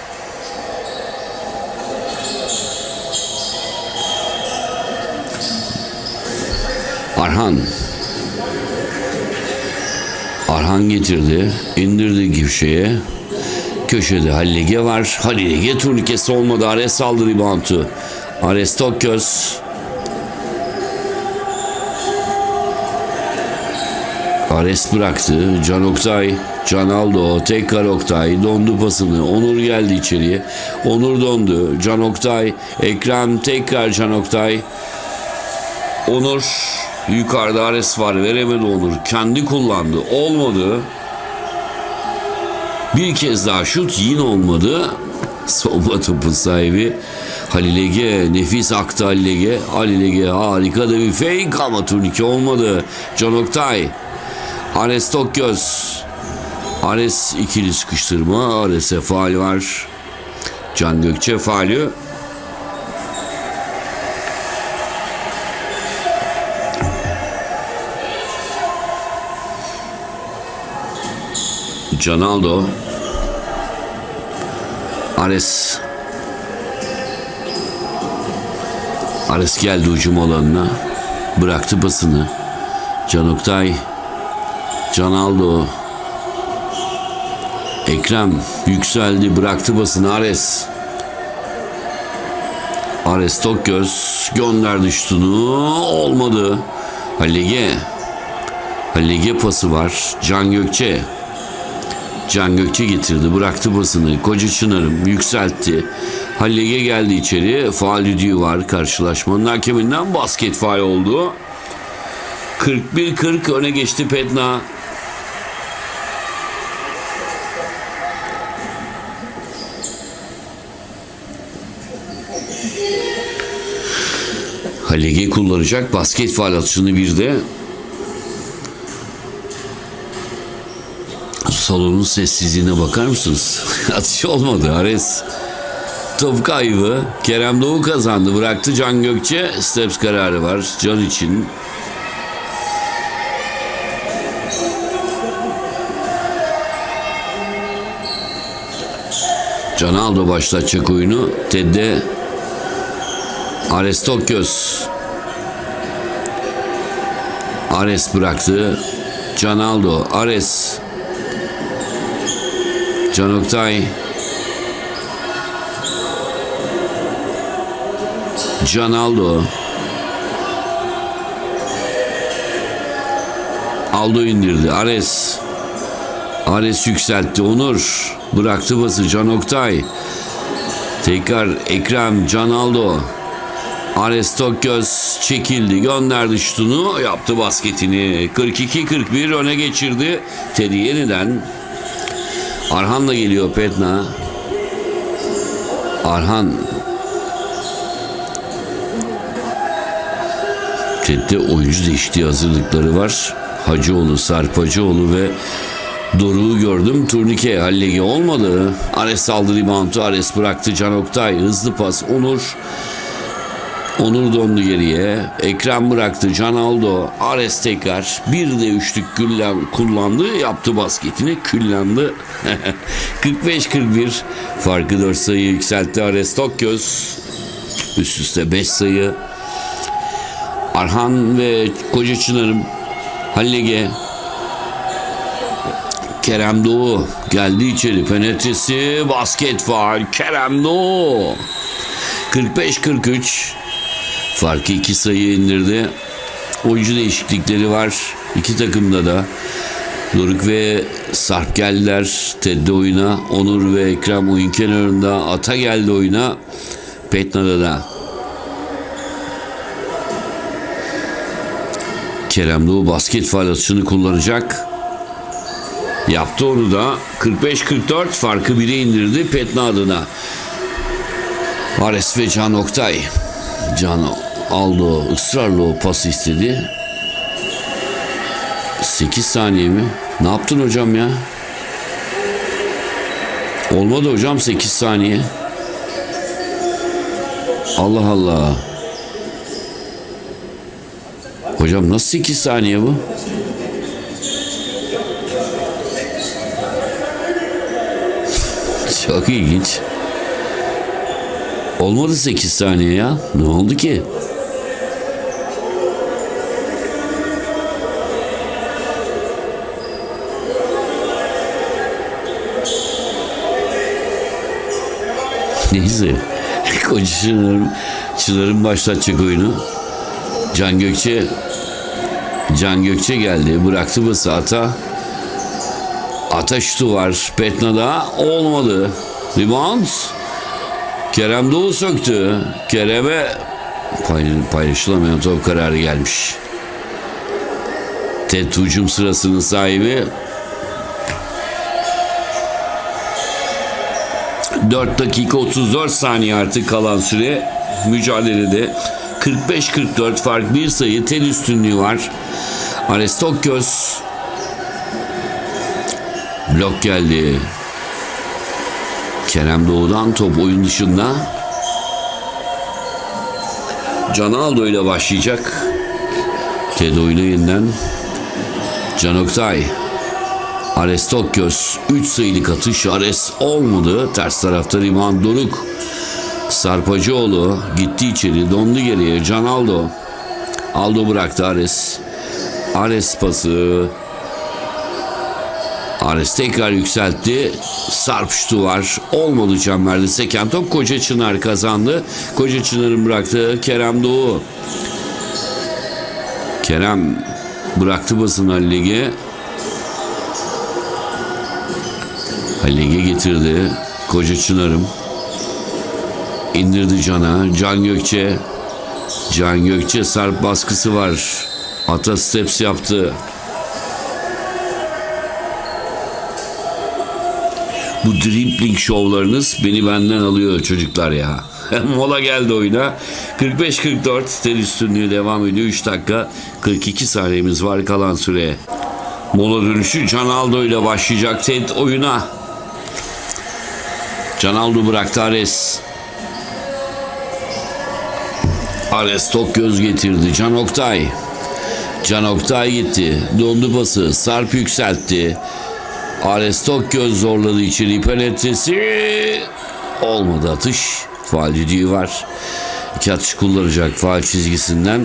A: Arhan getirdi. İndirdi Givşe'ye. Köşede Halil Ege var. Halil Ege turnikesi olmadı. Ares aldı reboundu. Ares Tokgöz. Ares bıraktı. Can Oktay. Can Aldo. Tekrar Oktay. Dondu pasını. Onur geldi içeriye. Onur dondu. Can Oktay. Ekrem tekrar Can Oktay. Onur. Yukarıda Ares var. Veremedi Onur. Kendi kullandı. Olmadı. Bir kez daha şut yine olmadı. Savunma topu sahibi Halil Ege. Nefis aktı Halil Ege. Halil Ege harika da bir fake ama turnike olmadı. Can Oktay. Ares Tokgöz. Ares ikili sıkıştırma. Ares'e faul var. Can Gökçe faulü. Can Aldo. Ares geldi hücum alanına. Bıraktı pasını. Can Oktay. Can Aldo. Ekrem yükseldi. Bıraktı basını. Ares Tokgöz gönderdi şutunu. Olmadı. Halil Ege pası var. Can Gökçe getirdi. Bıraktı basını. Koca Çınar'ım yükseltti. Halil Ege geldi içeri. Faul düdüğü var. Karşılaşmanın hakeminden basket faul oldu. 41-40 öne geçti Petna. Halegi kullanacak basket faal atışını bir de. Salonun sessizliğine bakar mısınız? Atış olmadı. Ares top kaybı. Kerem Doğu kazandı. Bıraktı Can Gökçe. Steps kararı var Can için. Can Aldo başlatacak oyunu. Ted'de Ares Tokgöz. Ares bıraktı. Can Aldo. Ares. Can Oktay. Can Aldo. Aldo indirdi. Ares. Ares yükseltti. Onur. Bıraktı bası. Can Oktay. Tekrar Ekrem. Can Aldo. Ares Tokgöz çekildi. Gönderdi şutunu. Yaptı basketini. 42-41 öne geçirdi. Teddy yeniden. Arhan'la geliyor Petna. Arhan. Ted'de oyuncu değişikliği hazırlıkları var. Hacıoğlu, Sarp Hacıoğlu ve Doruk'u gördüm. Turnike Hallegi olmadı. Ares aldı reboundu. Ares bıraktı Can Oktay. Hızlı pas. Onur döndü geriye. Ekrem bıraktı. Can Aldo. Ares tekrar. Bir de üçlük kullandı. Yaptı basketini. Küllandı. 45-41. Farkı 4 sayı yükseltti Ares Tokgöz. Üst üste 5 sayı. Arhan ve Koca Çınar'ım. Hallege. Kerem Doğu geldi içeri. Penetresi. Basket faul. Kerem Doğu. 45-43. Farkı 2 sayı indirdi. Oyuncu değişiklikleri var. İki takımda da. Doruk ve Sarp geldiler Ted'de oyuna. Onur ve Ekrem oyun kenarında. Ata geldi oyuna. Petna'da da. Kerem Doğu basket faal atışını kullanacak. Yaptı onu da. 45-44 farkı 1'e indirdi Petna adına. Ares ve Can Oktay. Can Aldo ısrarla o pası istedi. 8 saniye mi? Ne yaptın hocam ya? Olmadı hocam 8 saniye. Allah Allah. Hocam nasıl 8 saniye bu? Çok ilginç. Olmadı 8 saniye ya. Ne oldu ki? Neyse. Koca Çınar'ın başlatacak oyunu. Can Gökçe geldi. Bıraktı bası Ata. Ata şutu var. Petna'da olmadı. Rebound. Kerem Doğu söktü. Kerem'e paylaşılamayan top kararı gelmiş. Ted hücum sırasının sahibi. 4 dakika 34 saniye artık kalan süre mücadelede. 45-44 fark, bir sayı. Ted üstünlüğü var. Ares Tokgöz. Blok geldi. Kerem Doğu'dan top oyun dışında. Can Aldo ile başlayacak. Ted oyuna yeniden. Can Oktay. Ares Tokgöz. 3 sayılık atış. Ares olmadı. Ters tarafta rebound Doruk. Sarp Hacıoğlu gitti içeri. Dondu geriye. Can Aldo. Aldo bıraktı Ares. Ares pası. Ares tekrar yükseltti. Sarp şutu var. Olmadı çemberde. Seken top Koca Çınar kazandı. Koca Çınar'ın bıraktığı Kerem Doğu. Kerem bıraktı basını Halil'e. Halil'e getirdi. Koca Çınar'ım. İndirdi Can'a. Can Gökçe. Can Gökçe Sarp baskısı var. Ata steps yaptı. Bu dribbling şovlarınız beni benden alıyor çocuklar ya. Mola geldi oyuna. 45-44 Ted üstünlüğü devam ediyor. 3 dakika 42 saniyemiz var kalan süre. Mola dönüşü Canaldo ile başlayacak Ted oyuna. Canaldo bıraktı Ares. Ares tok göz getirdi. Can Oktay. Can Oktay gitti. Dondu pası. Sarp yükseltti. Ares tok göz zorladı içeri. Penetresi. Olmadı atış. Faul düdüğü var. 2 atış kullanacak faul çizgisinden.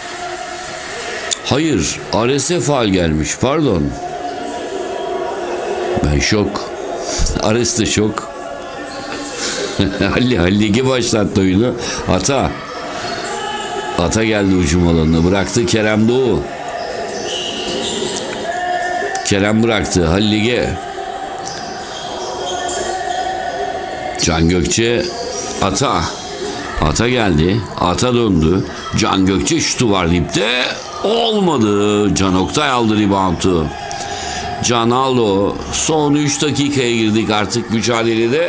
A: Hayır. Ares'e faul gelmiş. Pardon. Ben şok. Ares de şok. Hallige başlattı oyunu. Ata geldi hücum alanına. Bıraktı Kerem Doğu. Kerem bıraktı. Hallige. Can Gökçe. Ata geldi. Ata döndü. Can Gökçe şutu var dipte. Olmadı. Can Oktay aldı reboundu. Canaldo. Son 3 dakikaya girdik artık mücadelede.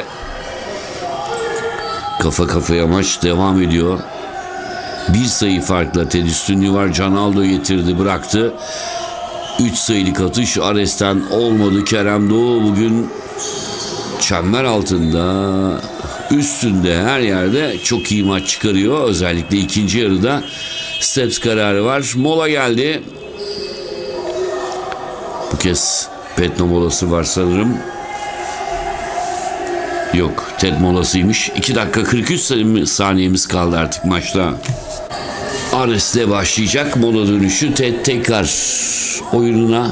A: Kafa kafaya maç devam ediyor. Bir sayı farkla Ted üstünlüğü var. Canaldo getirdi bıraktı. 3 sayılık atış Ares'ten olmadı. Kerem Doğu bugün çember altında, üstünde, her yerde çok iyi maç çıkarıyor. Özellikle ikinci yarıda steps kararı var. Mola geldi. Bu kez Petno molası var sanırım. Yok, Ted molasıymış. 2 dakika 43 saniyemiz kaldı artık maçta. Ares'le başlayacak mola dönüşü. Ted tekrar oyununa.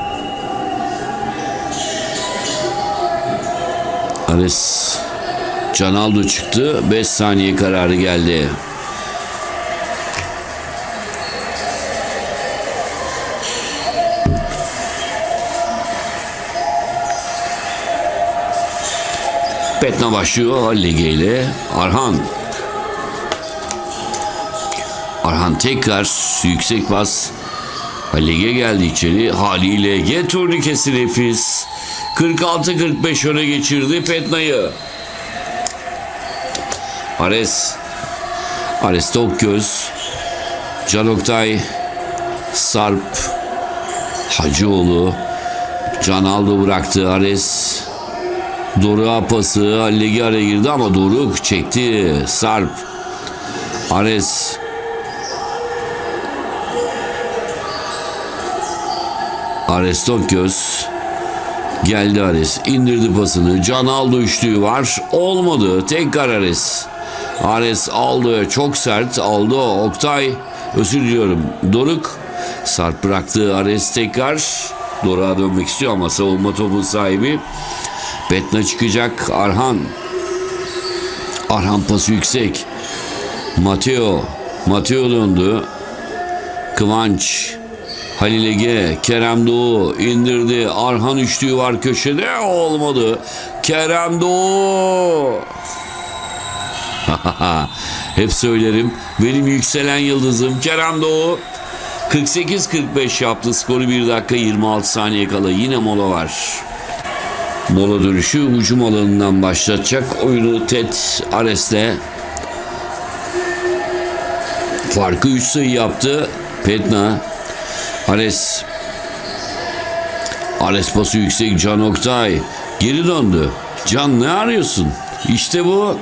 A: Ares. Canaldo çıktı. 5 saniye kararı geldi. Petna başlıyor Hallige ile. Arhan tekrar yüksek bas. Hallige geldi içeri. Haliyle G turnikesi nefis. 46-45 öne geçirdi Petna'yı. Ares Tokgöz. Can Oktay. Sarp. Hacıoğlu. Canaldo bıraktı. Ares. Doruk'a pası. Hallige araya girdi ama Doruk çekti. Sarp. Ares Tokgöz. Geldi Ares. İndirdi pasını. Canaldo üçlüğü var. Olmadı. Tekrar Ares. Ares aldı. Çok sert aldı. Oktay. Özür diliyorum. Doruk. Sarp bıraktı. Ares tekrar. Doruk'a dönmek istiyor ama savunma topu sahibi. Petna çıkacak. Arhan pası yüksek. Mateo döndü. Kıvanç. Halil Ege. Kerem Doğu indirdi. Arhan üçlüğü var köşede. Olmadı. Kerem Doğu. Hep söylerim. Benim yükselen yıldızım Kerem Doğu. 48-45 yaptı. Skoru 1 dakika 26 saniye kala. Yine mola var. Mola dönüşü hücum alanından başlatacak oyunu Ted Ares'le. Farkı 3 sayı yaptı. Petna. Ares pası yüksek. Can Oktay. Geri döndü. Can ne arıyorsun? İşte bu.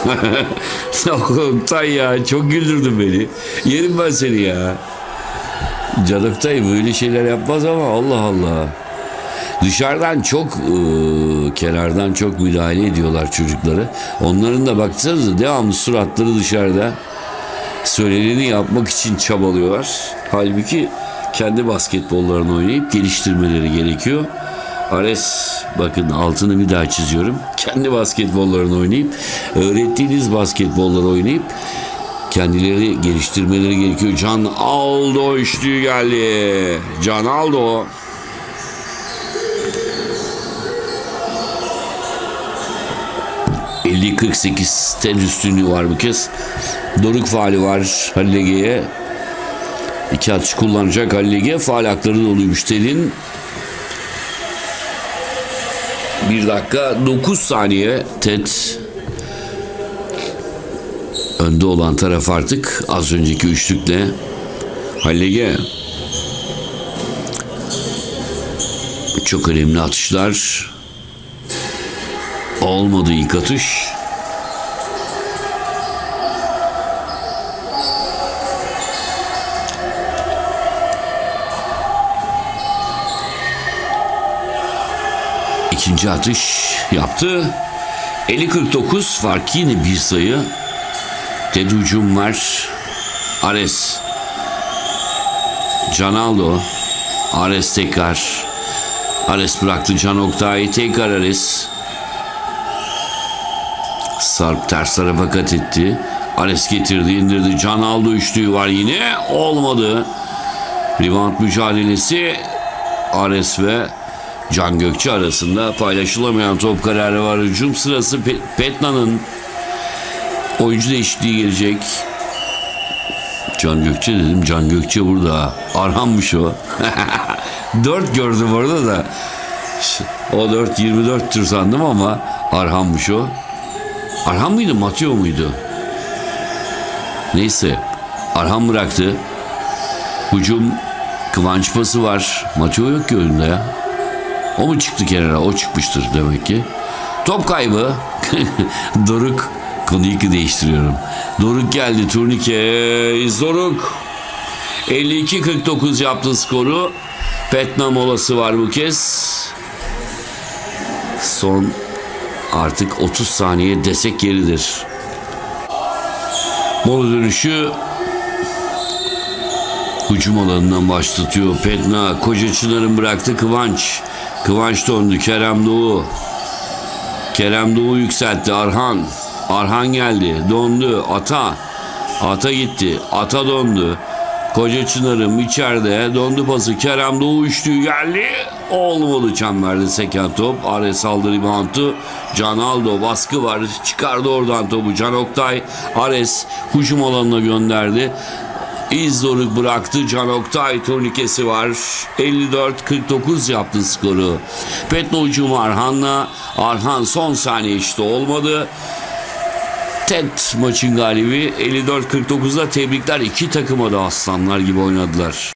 A: Oktay ya. Çok güldürdün beni. Yerim ben seni ya. Can Oktay böyle şeyler yapmaz ama Allah Allah. Dışarıdan çok kenardan çok müdahale ediyorlar çocukları. Onların da baksanıza devamlı suratları dışarıda. Söyleneni yapmak için çabalıyorlar. Halbuki kendi basketbollarını oynayıp geliştirmeleri gerekiyor. Ares, bakın altını bir daha çiziyorum. Kendi basketbollarını oynayıp, öğrettiğiniz basketbolları oynayıp kendileri geliştirmeleri gerekiyor. Canaldo üçlüğü geldi. Canaldo. %48 Ted üstünlüğü var bu kez. Doruk faali var Halil Ege'ye. 2 atış kullanacak Halil Ege. Faal hakları doluymuş Ted'in. 1 dakika 9 saniye. Ted önde olan taraf artık az önceki üçlükle. Hallege çok önemli atışlar. Olmadı ilk atış. İkinci atış yaptı. 50-49 fark yine bir sayı. Ted hücum var. Ares. Canaldo. Ares tekrar. Ares bıraktı Can Oktay. Tekrar Ares. Sarp ters tarafa kat etti. Ares getirdi, indirdi. Canaldo üçlüğü var yine. Olmadı. Rebound mücadelesi. Ares ve Can Gökçe arasında paylaşılamayan top kararı var. Hücum sırası Petna'nın. Oyuncu değişikliği gelecek. Can Gökçe dedim. Can Gökçe burada. Arhan'mış o. 4 gördüm orada da. O 4-24'tür sandım ama Arhan'mış o. Arhan mıydı? Mateo muydu? Neyse. Arhan bıraktı. Hücum Kıvanç pası var. Mateo yok ki önünde ya. O mu çıktı kenara? O çıkmıştır demek ki. Top kaybı. Doruk. Konuyu değiştiriyorum. Doruk geldi. Turnike. Doruk. 52-49 yaptı skoru. Petna molası var bu kez. Son artık 30 saniye desek geridir. Mola dönüşü hücum alanından başlatıyor. Petna. Koca Çınar'ın bıraktı Kıvanç. Kıvanç döndü. Kerem Doğu. Kerem Doğu yükseltti. Arhan. Arhan geldi. Döndü. Ata. Ata gitti. Ata döndü. Koca Çınar'ım içeride. Döndü pası. Kerem Doğu üçlüğü geldi. Olmadı çemberde seken top. Ares aldı reboundu. Canaldo baskı var. Çıkardı oradan topu. Can Oktay. Ares hücum alanına gönderdi. İzdoruk bıraktı. Can Oktay turnikesi var. 54-49 yaptı skoru. Petno hücumu Arhan'la. Arhan son saniye işte olmadı. Ted maçın galibi. 54-49'da tebrikler. İki takıma da aslanlar gibi oynadılar.